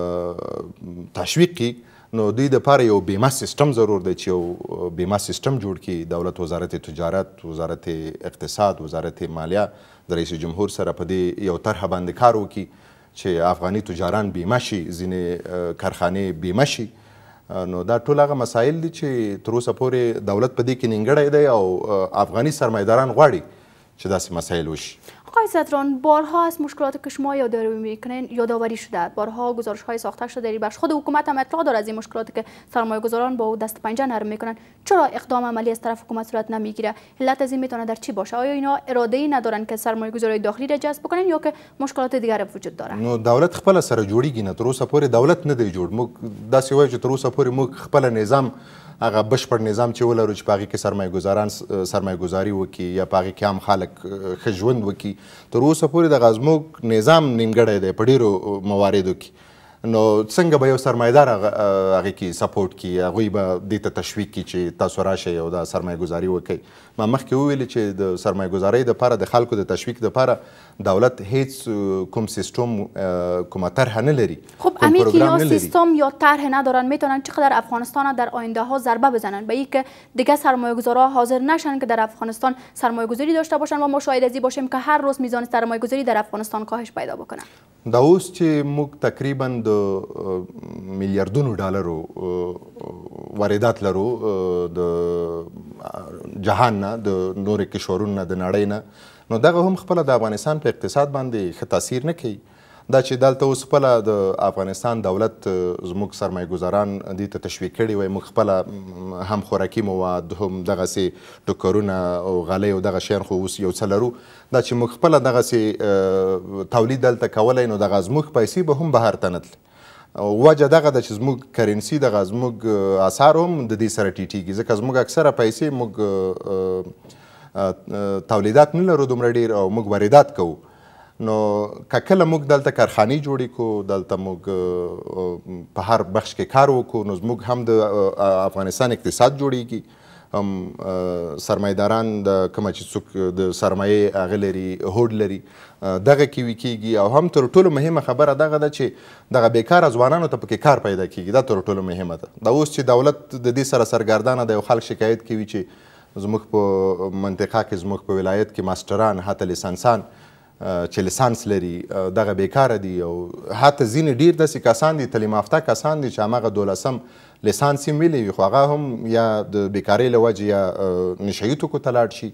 تشویق کړي، نو دوی دپاره یو بیمه سیستم ضرور دی چې یو بیمه سیستم جوړ کړي. دولت وزارت تجارت، وزارت اقتصاد، وزارت مالیه د رئیس جمهور سره په دې یو طرحه باندې کار وکړي چې افغاني تجاران بیمه شي، ځینې کارخانې بیمه شي. نو دا ټول هغه مسایل دي چې تر اوسه پورې دولت په دې کې نیمګړی دی او افغاني سرمایهداران غواړي چې داسې مسایل وشي. آقای زدران، بارها از مشکلات که شما یادآوری میکنین یادآوری شده، بارها گزارش های ساخته شده در این بخش. خود حکومت هم اطلاع داره از این مشکلاتی که سرمایه گذاران با او دست پنجه نرم میکنن. چرا اقدام عملی از طرف حکومت صورت نمیگیره؟ علت از این میتونه در چی باشه؟ آیا اینا اراده ای ندارن که سرمایه گذاری داخلی را جذب کنن یا که مشکلات دیگر وجود داره؟ نو دولت خپل سره جوړیږي نه، تر اوسه پورې دولت نه دی جوړ. موږ داسې وایو چې تر اوسه پورې موږ خپل نظام، هغه بشپړ نظام چې ولرو چې په هغې کې سرمایه گذاران سرمایه گذاري وکړي یا په هغې کې هم خلک ښه ژوند وکړي، تر اوسه پورې دغه زموږ نظام نیمګړی دی په ډېرو مواردو کې. نو څنګه به یو سرمایهدار هغې کې سپورټ کړي، هغوی به دې ته تشویق کړي چې تاسو راشئ او دا سرمایه گذاري وکړئ. ما مخکې وویلې چې د سرمایه گذارۍ دپاره د خلکو د تشویق دپاره دولت هیڅ کوم سیستم کومه طرحه نه لري. خب امی که یا سیستم یا طرح ندارن، میتونن چقدر افغانستان در آینده ها ضربه بزنن به اینکه دیگه سرمایه گذارا حاضر نشن که در افغانستان سرمایه گذاری داشته باشن و ما شاهد از این باشیم که هر روز میزان سرمایه گذاری در افغانستان کاهش پیدا بکنه. دا اوس چې موږ تقریبا د میلیاردونو ډالرو واردات لرو د جهان نه، د نورو کشورونو نه، د نړۍ نه، نو دغه هم خپله د افغانستان په اقتصاد باندې ښه تاثیر نه کوي. دا چې دلته اوس خپله د افغانستان دولت زموږ سرمایه ګزاران دې ته تشویق کړي وای، موږ خپله هم خوراکي مواد هم دغسې ټوکرونه او غلۍ او دغه شیان خو اوس یو څه لرو، دا چې موږ خپله دغسې تولید دلته کولی نو دغه زموږ پیسې به هم بهر ته نه تللې. وجه دغه ده چې زموږ کرنسي دغه زموږ اسعار هم د دې سره ټیټیږي، ځکه زموږ اکثره پیسې موږ تولیدات نه لرو دومره ډېر او موږ واردات کوو. نو که کله موږ دلته کارخانې جوړې کړو، دلته موږ په هر بخش کې کار وکړو، نو زموږ هم د افغانستان اقتصاد جوړیږي، هم سرمایه‌داران د کومه چې څوک د سرمایې هغه لري هوډ لري دغه کې وي کېږي، او هم تر ټولو مهمه خبره دغه ده چې دغه بیکاره ځوانانو ته پکې کار پیدا کېږي، دا تر ټولو مهمه ده. دا اوس چې دولت د دې سره سرګردانه دی او خلک شکایت کوي چې زموږ په منطقه کې زموږ په ولایت کې ماسټران حتی لیسانسان چې لیسانس لري دغه بیکاره دي، او حتی ځینې ډېر داسې کسان دي تعلیم یافته کسان دي چې هماغه دولسم لیسانس یې ویلی وي خو هغه هم یا د بیکارۍ له وجې یا نشهیي توکو ته لاړ شي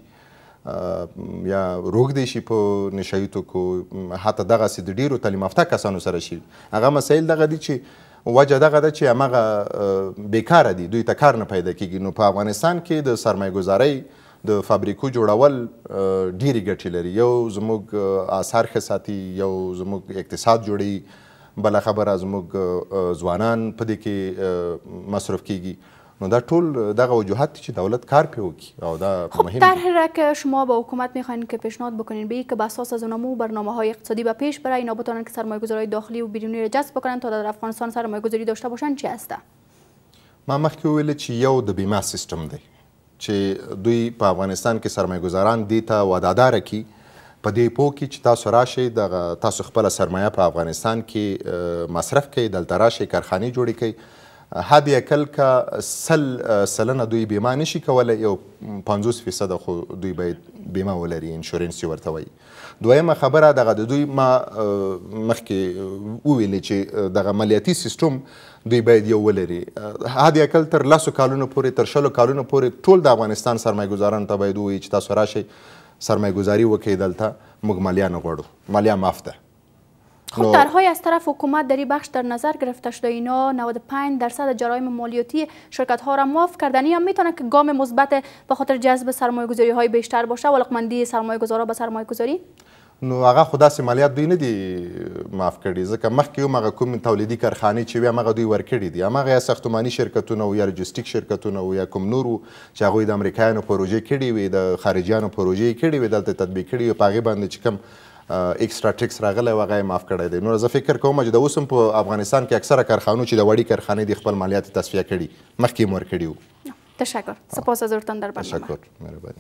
یا روږدی شي په نشهیي توکو، حتی دغسې د ډېرو تعلیم یافته کسانو سره شي. هغه مسایل دغه دي چې وجه دغه ده چې هماغه بیکاره دي، دوی ته کار نه پیدا کېږي. نو په افغانستان کې د سرمایه ګذارۍ د فابریکو جوړول ډېرې ګټې لري، یو زموږ آثار ښه ساتي، یو زموږ اقتصاد جوړوي، بله خبره زموږ ځوانان په دې کې مصرف کېږي. نو دا ټول دغه وجوهات دي چې دولت کار پرې وکړي او دا مهم. طرحی را که شما به حکومت میخواین که پیشنهاد بکنین به که به اساس از نمو برنامه های اقتصادی به پیش بره، اینا بتونن که سرمایه گذاری داخلی و بیرونی را جذب بکنن تا در افغانستان سرمایه گذاری داشته باشن، چی هسته؟ ما مخکې وویل چې یو د بیمه سیستم دی چې دوی په افغانستان کې سرمایه گذاران دې ته وعدهداره کړي په دې پوه کې چې تاسو راشئ دغه تاسو خپله سرمایه په افغانستان کې مصرف کړئ، دلته راشئ کارخانې جوړې کړئ. حد اقل که سل سلنه دوی بیمه نشي کولی، یو پنځوس فیصده خو دوی باید بیمه ولري، انشورنس یې ورته وایي. دویمه خبره دغه د دوی ما مخکې وویلې چې دغه مالیاتي سیستم دوی باید یو ولري. حد اقل تر لسو کالونو پورې تر شلو کالونو پورې ټول د افغانستان سرمایه ګزارانو ته باید ووایي چې تاسو راشئ سرمایه گذاری وکړئ دلته، موږ مالیه نه غواړو، مالیه معاف ده. خب طرحهای از طرف حکومت در این بخش در نظر گرفته شده، اینا نود و پنج درصد جرایم مالیاتی شرکت ها را معاف کردنی هم میتونه که گام مثبت به خاطر جذب سرمایه گذاری های بیشتر باشه و علاقمندی سرمایه گذارا به سرمایه گذاری؟ نو هغه خو داسې مالیات دوی نه دي معاف کړي، ځکه مخکې هماغه کوم تولیدي کارخانې چې وي هماغه دوی ورکړي دي، هماغه یا ساختماني شرکتونه او یا لوجستیک شرکتونه او یا کوم نور چې هغوی د امریکایانو پروژې کړي وي، د خارجیانو پروژې کړي وي، دلته تطبیق کړي وي، په هغې باندې چې کوم اکسترا ټیکس راغلی و هغه یې معاف کړی دی. نو زه فکر کوم چې د اوس هم په افغانستان کې اکثره کارخانو چې د وړې کارخانې دي خپل مالیات تصفیه کړي، مخکې یې ورکړي وو. تشکر، سپاس از ارتان در برنامه. تشکر، مهربانی.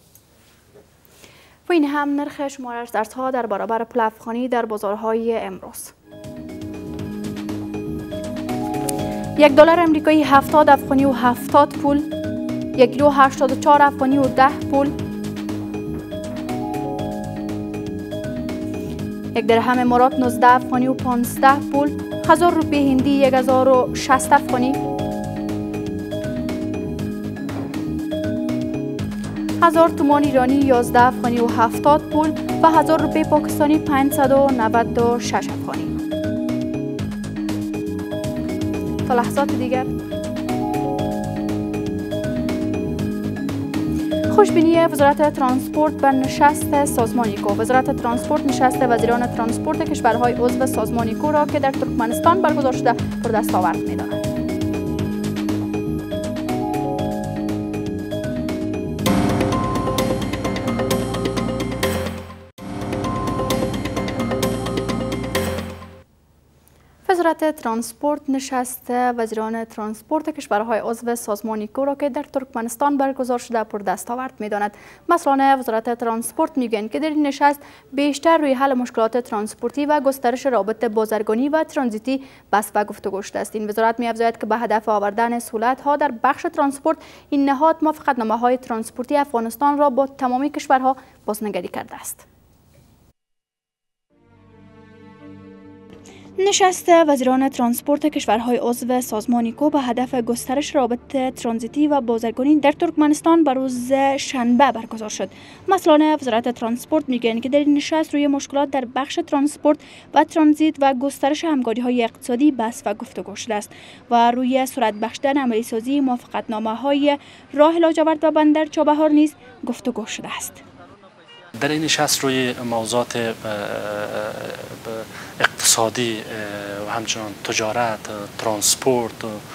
و این هم نرخ شماره ارزها در برابر پول افغانی در بازارهای امروز. یک دلار امریکایی هفتاد افغانی و هفتاد پول، یک کیلو هشتاد و چهار افغانی و ده پول، یک درهم امارات نوزده افغانی و پانزده پول، هزار روپیه هندی یک هزار و شصت افغانی، هزار تومان ایرانی یازده افغانی و هفتاد پول و هزار روپیه پاکستانی پانصد و نود و شش افغانی. تا لحظات دیگر خوشبینی وزارت ترانسپورت به نشست سازمان ایکو. وزارت ترانسپورت نشست وزیران ترانسپورت کشورهای عضو سازمان ایکو را که در ترکمنستان برگزار شده پر دستاورد می‌داند. وزارت ترانسپورت نشست وزیران ترانسپورت کشورهای عضو سازمان ایکو را که در ترکمنستان برگزار شده پر دستاورد می‌داند. مسئولان وزارت ترانسپورت میگویند که در این نشست بیشتر روی حل مشکلات ترانسپورتی و گسترش روابط بازرگانی و ترانزیتی بحث و گفتگو شده است. این وزارت می‌افزاید که به هدف آوردن سهولت‌ها در بخش ترانسپورت این نهاد موافقتنامه‌های ترانسپورتی افغانستان را با تمامی کشورها بازنگری کرده است. نشست وزیران ترانسپورت کشورهای عضو سازمان ایکو به هدف گسترش رابطه ترانزیتی و بازرگانی در ترکمنستان بر روز شنبه برگزار شد. مسئولان وزارت ترانسپورت میگویند که در این نشست روی مشکلات در بخش ترانسپورت و ترانزیت و گسترش همکاری‌های اقتصادی بحث و گفتگو شده است و روی سرعت بخشیدن عملی سازی موافقتنامه‌های راه لاجورد و بندر چابهار نیز گفتگو شده است. در این نشست روی موضوعات اقتصادی و همچنان تجارت، ترانسپورت،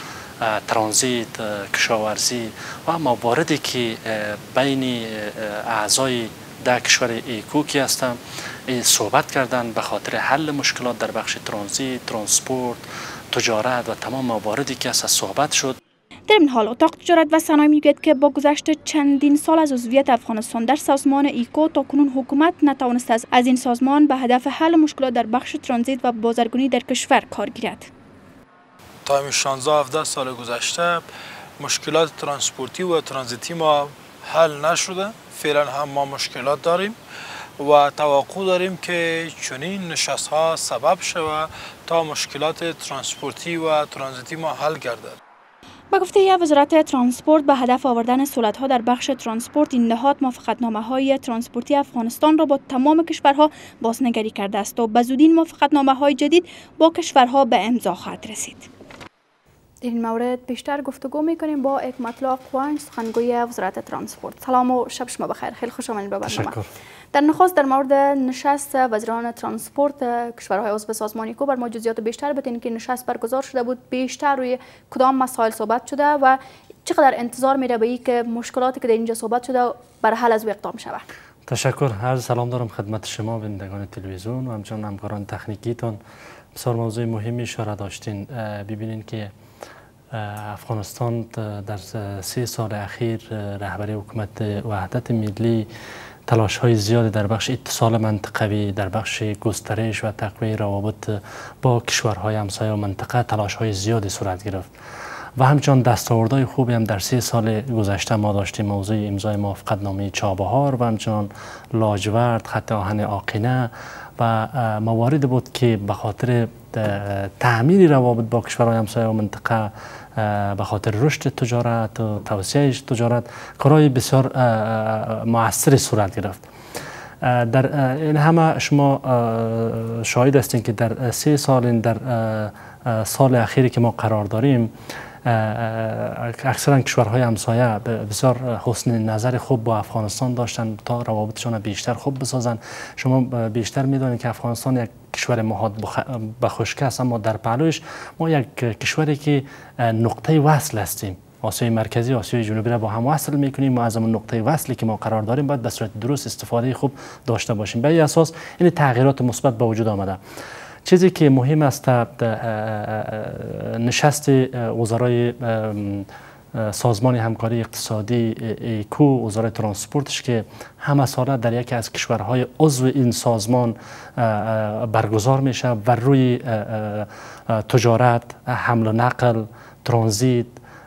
ترانزیت، کشاورزی و مواردی که بین اعضای ده کشور ایکو که هستند صحبت کردند به خاطر حل مشکلات در بخش ترانزیت، ترانسپورت، تجارت و تمام مواردی که از صحبت شد. در این حال اتاق تجارت و صنایع میگوید که با گذشت چندین سال از عضویت افغانستان در سازمان ایکو تاکنون حکومت نتوانسته است از این سازمان به هدف حل مشکلات در بخش ترانزیت و بازرگانی در کشور کار گیرد. تا همین شانزده هفده سال گذشته مشکلات ترانسپورتی و ترانزیتی ما حل نشده. فعلا هم ما مشکلات داریم و توقع داریم که چنین نشست ها سبب شود تا مشکلات ترانسپورتی و ترانزیتی ما حل گردد. با گفته وزارت ترانسپورت به هدف آوردن سهولت‌ها در بخش ترانسپورت این نهاد موافقتنامه‌های ترانسپورتی افغانستان را با تمام کشورها بازنگری کرده است و به زودی این موافقتنامه‌های جدید با کشورها به امضا خواهد رسید. در این مورد بیشتر گفتگو می‌کنیم با حکمت الله قوانج، سخنگوی وزارت ترانسپورت. سلام و شب شما بخیر. خیلی خوش آمدید به برنامه. در نخست در مورد نشست وزیران ترانسپورت کشورهای عضو سازمان ایکو بر ما جزئیات بیشتر بدین که نشست برگزار شده بود، بیشتر روی کدام مسائل صحبت شده و چقدر انتظار میره به اینکه مشکلاتی که در اینجا صحبت شده بر حل از او اقدام شود. تشکر. عرض سلام دارم خدمت شما بینندگان تلویزیون و همچنین همکاران تکنیکیتون. بسیار موضوع مهمی اشاره داشتین. ببینین که افغانستان در سه سال اخیر رهبری حکومت وحدت ملی تلاش های زیادی در بخش اتصال منطقوی، در بخش گسترش و تقویت روابط با کشورهای همسایه و منطقه تلاش های زیادی صورت گرفت و همچنان دستاوردهای خوبی هم در سه سال گذشته ما داشتیم. موضوع امضای موافقتنامه چابهار و همچنان لاجورد، خط آهن آقینه و مواردی بود که به خاطر تعمیر روابط با کشورهای همسایه و منطقه، به خاطر رشد تجارت و توسعه تجارت کارهای بسیار موثری صورت گرفت. در این همه شما شاهد هستین که در سه سال در سال اخیری که ما قرار داریم اکثرا کشورهای همسایه بسیار حسن نظر خوب با افغانستان داشتن تا روابطشان بیشتر خوب بسازن. شما بیشتر میدونید که افغانستان یک کشور محاط به خشکی است، اما در پهلوش ما یک کشوری که نقطه وصل هستیم. آسیای مرکزی، آسیای جنوبی را با هم وصل میکنیم. ما از اون نقطه وصلی که ما قرار داریم باید به صورت درست استفاده خوب داشته باشیم. به این اساس این تغییرات مثبت به وجود آمده. چیزی که مهم است نشست وزرای سازمان همکاری اقتصادی ایکو، وزارت ترانسپورتش که همه ساله در یکی از کشورهای عضو این سازمان برگزار میشه و روی تجارت، حمل و نقل، ترانزیت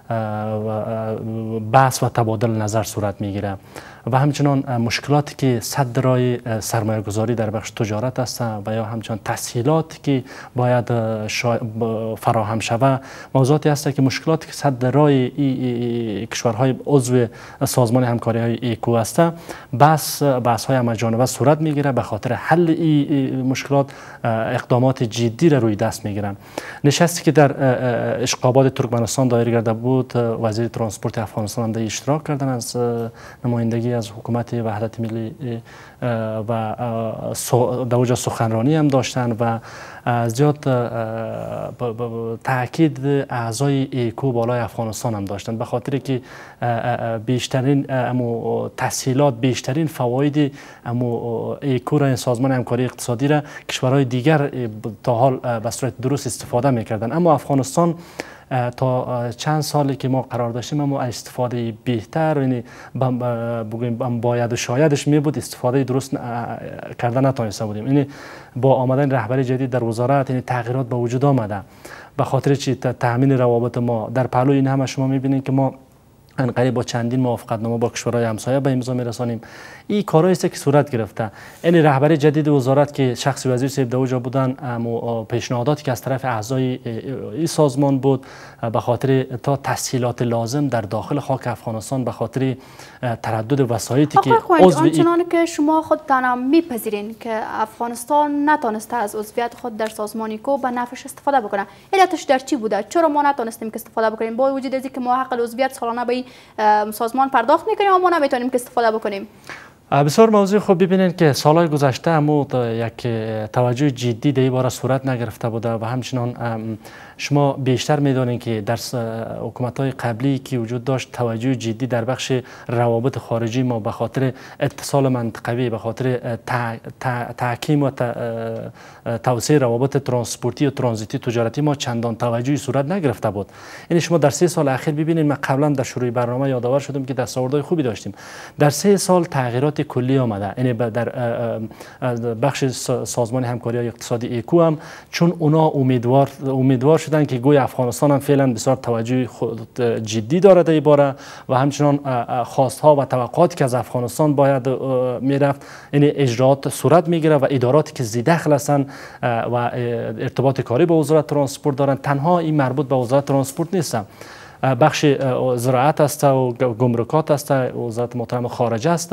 بحث و تبادل نظر صورت میگیره و همچنان مشکلاتی که صد رای سرمایه گذاری در بخش تجارت است و یا همچنان تسهیلاتی که باید فراهم شود موضوعاتی است که مشکلاتی که صد رای کشورهای عضو سازمان همکاری های ایکو است بحث بحث های همه‌جانبه صورت میگیره. به خاطر حل این مشکلات اقدامات جدی را روی دست میگیرن. نشستی که در اشقاباد ترکمنستان دایر گرده بود، وزیر ترانسپورت افغانستان هم در اشتراک کردن از نمایندگی از حکومت وحدت ملی و در اونجا سخنرانی هم داشتن و زیاد تاکید اعضای ایکو بالای افغانستان هم داشتن به خاطر که بیشترین امو تسهیلات، بیشترین فواید امو ایکو را، سازمان همکاری اقتصادی را کشورهای دیگر تا حال به صورت درست استفاده میکردن، اما افغانستان تا چند سالی که ما قرار داشتیم اما استفاده بهتر یعنی بگویم باید و شایدش می بود استفاده درست کردن نتونسته بودیم. یعنی با آمدن رهبری جدید در وزارت یعنی تغییرات به وجود آمده به خاطر چی؟ تامین روابط ما در پهلو این همه شما میبینید که ما انقریب با چندین موافقتنامه با کشورهای همسایه به امضا میرسانیم. این کارهایی است که صورت گرفته. این رهبری جدید وزارت که شخص وزیر سیب دوجا بودن، پیشنهاداتی که از طرف اعضای این سازمان بود به خاطر تا تسهیلات لازم در داخل خاک افغانستان به خاطر تردد وسایطی که عضو آنچنان که شما خودتان میپذیرین که افغانستان نتونسته از عضویت خود در سازمان ایکو به نفعش استفاده بکنه، علتش در چی بوده؟ چرا ما نتونستیم که استفاده بکنیم؟ با وجود اینکه ما حق عضویت سالانه به این سازمان پرداخت میکنیم اما ما نمیتونیم که استفاده بکنیم. بسیار موضوع خوب. ببینید که سالهای گذشته امو یک توجه جدی در این باره صورت نگرفته بوده و همچنان شما بیشتر میدونید که در حکومت‌های قبلی که وجود داشت توجه جدی در بخش روابط خارجی ما به خاطر اتصال منطقوی، به خاطر تحکیم و توسعه روابط ترانسپورتی و ترانزیتی تجارتی ما چندان توجهی صورت نگرفته بود. یعنی شما در سه سال اخیر ببینید، من قبلا در شروع برنامه یادآور شدم که دستاوردهای خوبی داشتیم. در سه سال تغییرات کلی آمده. یعنی در بخش سازمان همکاری اقتصادی ایکو هم چون اونا امیدوار امیدوار شدن که گویا افغانستان هم فعلا بسیار توجه جدی داره در این باره و همچنان خواستها و توقعاتی که از افغانستان باید میرفت، یعنی اجرات صورت میگیره و اداراتی که زی دخل هستن و ارتباط کاری با وزارت ترانسپورت دارن. تنها این مربوط به وزارت ترانسپورت نیست، بخش زراعت است و گمرکات است، وزارت محترم خارجه است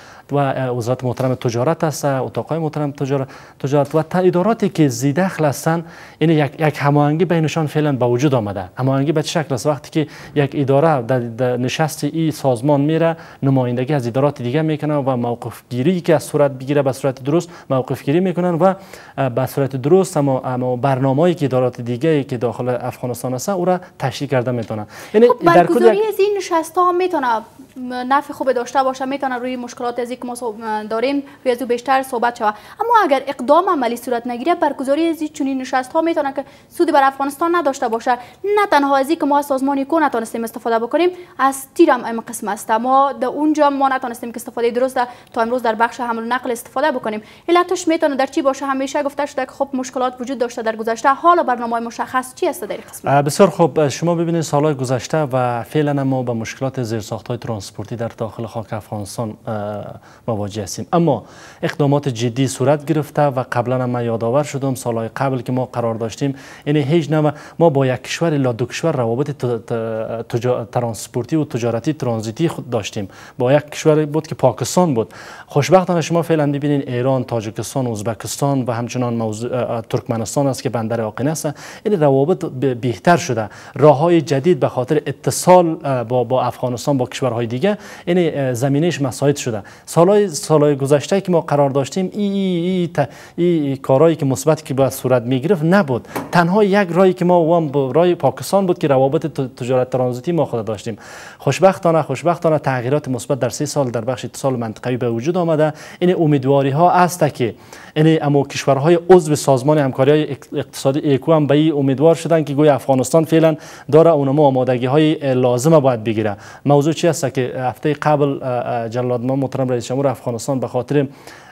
و وزارت محترم تجارت است، اتاقای محترم تجارت تجارت و اداراتی که زی دخل هستند. این یک یک هماهنگی بینشان فعلا به وجود آمده. هماهنگی به چه شکل است؟ وقتی که یک اداره در نشست این سازمان میره، نمایندگی از ادارات دیگه میکنه و موقف گیری که از صورت بگیره به صورت درست موقف گیری میکنن و به صورت درست اما برنامه‌ای که ادارات دیگه که داخل افغانستان هست او را تشریح کرده میتونن. یعنی خب در کل از این نشست ها میتونه نفع خوب داشته باشه، میتونه روی مشکلات از که ما داریم روی از بیشتر صحبت شود. اما اگر اقدام عملی صورت نگیره، برگزاری از چنین نشست ها میتونه که سودی بر افغانستان نداشته باشه. نه تنها از که ما از سازمان ایکو نتونستیم استفاده بکنیم، از تیر هم این قسم است. ما در اونجا ما نتونستیم که استفاده درست تا امروز در بخش حمل و نقل استفاده بکنیم. علتش میتونه در چی باشه؟ همیشه گفته شده که خب مشکلات وجود داشته در گذشته. حالا برنامه مشخص چی است در این قسم؟ بسیار خوب. شما ببینید سالهای گذشته و فعلا ما با مشکلات زیرساخت‌های ترانسپورتی در داخل خاک افغانستان مواجه هستیم، اما اقدامات جدی صورت گرفته و قبلا هم من یادآور شدم سالهای قبل که ما قرار داشتیم، یعنی هیچ نوع ما با یک کشور الا دو کشور روابط ترانسپورتی و تجارتی ترانزیتی خود داشتیم. با یک کشور بود که پاکستان بود. خوشبختانه شما فعلا ببینید ایران، تاجیکستان، ازبکستان و همچنان موضوع ترکمنستان است که بندر آقینه است. این روابط بهتر شده. راههای جدید به خاطر اتصال با با افغانستان با کشورهای دیگه این زمینهش مساعد شده. سالهای سالهای گذشته که ما قرار داشتیم این ای ای ای کارهایی که مثبتی که باید صورت میگرفت نبود. تنها یک راهی که ما وام راه پاکستان بود که روابط تجارت ترانزیتی ما خود داشتیم. خوشبختانه خوشبختانه تغییرات مثبت در سه سال در بخش اتصال منطقه‌ای به وجود آمده. این امیدواری ها است که این اما کشورهای عضو سازمان همکاری اقتصادی ایکو هم به این امیدوار شدن که گویا افغانستان فعلا داره اونم آمادگی های لازمه باید بگیره. موضوع چی است که هفته قبل جلال محترم رئیس جمهور افغانستان به خاطر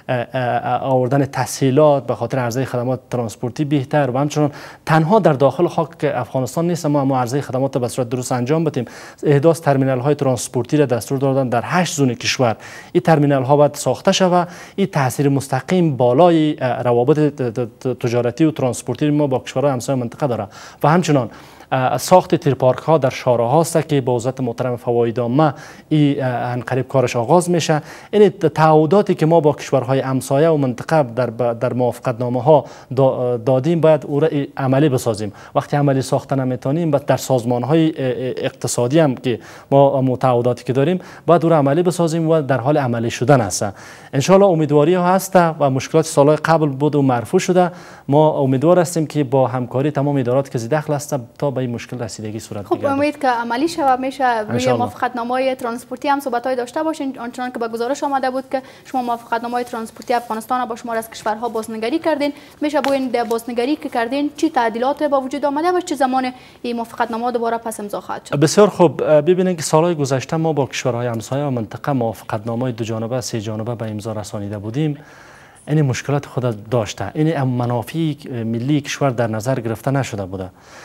آوردن تسهیلات، به خاطر عرضه خدمات ترانسپورتی بهتر و همچنان تنها در داخل خاک افغانستان نیست، ما ما عرضه خدمات به صورت درست انجام بدیم. احداث ترمینال های ترانسپورتی را دستور دادن در هشت زون کشور. این ترمینال ها باید ساخته شود. این تاثیر مستقیم بالای روابط تجارتی و ترانسپورتی ما با کشورهای همسایه منطقه داره و همچنان ساخت تیرپارک ها در شارع هاست که با وزارت محترم فواید عامه این انقریب کارش آغاز میشه. این تعهداتی که ما با کشورهای همسایه و منطقه در در موافقت نامه ها دادیم باید او را عملی بسازیم. وقتی عملی ساخته نمیتونیم در سازمان های اقتصادی هم که ما متعهداتی که داریم باید او را عملی بسازیم و در حال عملی شدن است. ان شاء الله امیدواری ها هست و مشکلات سالهای قبل بود و مرفوع شده. ما امیدوار هستیم که با همکاری تمام ادارات که داخل است تا به این مشکل رسیدگی صورت بگیرد. خب امید که عملی شود میشه. روی موافقتنامه ترانسپورتی هم صحبت‌های داشته باشین. آنچنان که به گزارش آمده بود که شما موافقتنامه ترانسپورتی افغانستان با شمار از کشورها بازنگری کردین. میشه بگین در بازنگری که کردین چی تعدیلات با وجود آمده و چه زمان این موافقتنامه دوباره پس امضا خواهد شد؟ بسیار خوب. ببینید که سالهای گذشته ما با کشورهای همسایه و منطقه موافقتنامه دو جانبه سه جانبه به امضا رسانیده بودیم. این مشکلات خود داشته. این منافع ملی کشور در نظر گرفته نشده بوده.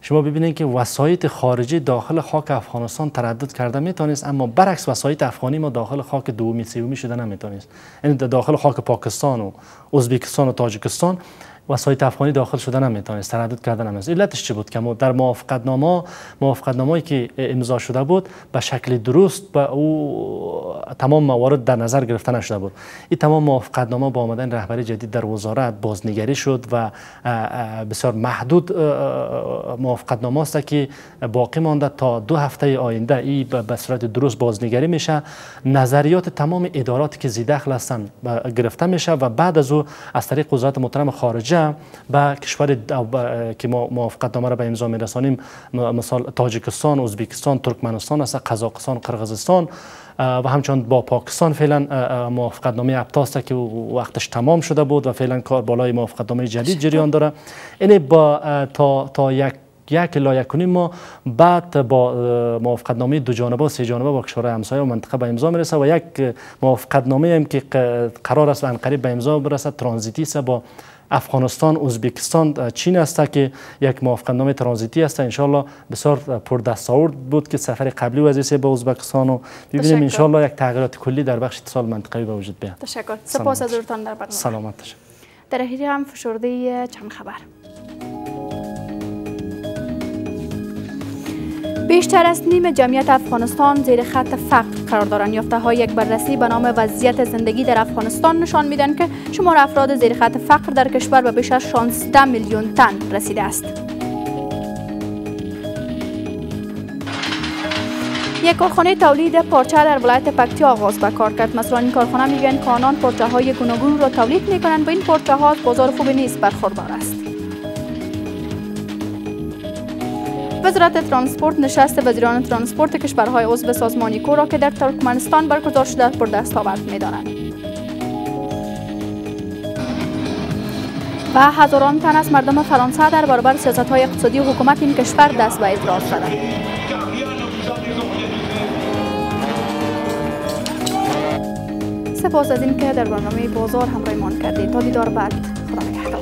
شما ببینید که وسایط خارجی داخل خاک افغانستان تردد کرده میتونست، اما برعکس وسایط افغانی ما داخل خاک دومی سومی شده نمیتونست. یعنی داخل خاک پاکستان و ازبکستان و تاجیکستان وسایط افغانی داخل شده نمیتونست، تردد کرده نمیتونست. علتش چی بود؟ که در موافقتنامه موافقتنامه‌ای که امضا شده بود به شکل درست به او تمام موارد در نظر گرفته نشده بود. این تمام موافقتنامه با آمدن رهبری جدید در وزارت بازنگری شد و بسیار محدود موافقتنامه است که باقی مانده. تا دو هفته آینده این به صورت درست بازنگری میشه، نظریات تمام ادارات که زیدخل هستند گرفته میشه و بعد از او از طریق وزارت محترم خارجه به کشور که ما موافقتنامه را به امضا میرسانیم، مثال تاجیکستان، ازبکستان، ترکمنستان است، قزاقستان، قرغیزستان و همچنان با پاکستان فعلا موافقتنامه ابتاست که وقتش تمام شده بود و فعلا کار بالای موافقتنامه جدید جریان داره. یعنی با تا تا یک یک الی یک و نیم ماه بعد با موافقتنامه دو جانبه و سه جانبه با کشورهای همسایه و منطقه به امضا میرسه و یک موافقتنامه هم که قرار است ان قریب به امضا برسه ترانزیتی است با افغانستان، ازبکستان، چین است که یک موافقتنامه ترانزیتی است. ان شاء الله بسیار پردستاورد بود که سفر قبلی وزیر به ازبکستان و ببینیم ان شاء الله یک تغییرات کلی در بخش اتصال منطقه‌ای به وجود بیاد. تشکر. سپاس از حضورتان در برنامه. سلامت تشکر. در اخیر هم فشرده چند خبر. بیشتر از نیم جمعیت افغانستان زیر خط فقر قرار دارند. یافته های یک بررسی به نام وضعیت زندگی در افغانستان نشان میدن که شمار افراد زیر خط فقر در کشور به بیش از شانزده میلیون تن رسیده است. یک کارخانه تولید پارچه در ولایت پکتیا آغاز به کار کرد. مسئولان این کارخانه میگویند که آنان پارچه های گوناگون را تولید میکنند و این پارچه ها از بازار خوبی نیز برخوردار است. وزارت ترانسپورت نشست وزیران ترانسپورت کشورهای عضو سازمان ایکو را که در ترکمنستان برگزار شده پر دستاورد می‌دانند. و هزاران تن از مردم فرانسه در برابر سیاست‌های اقتصادی حکومت این کشور دست به اعتراض زدند. سپاس از اینکه در برنامه بازار همراهیمان کردید. تا دیدار بعد، خدا نگهدار.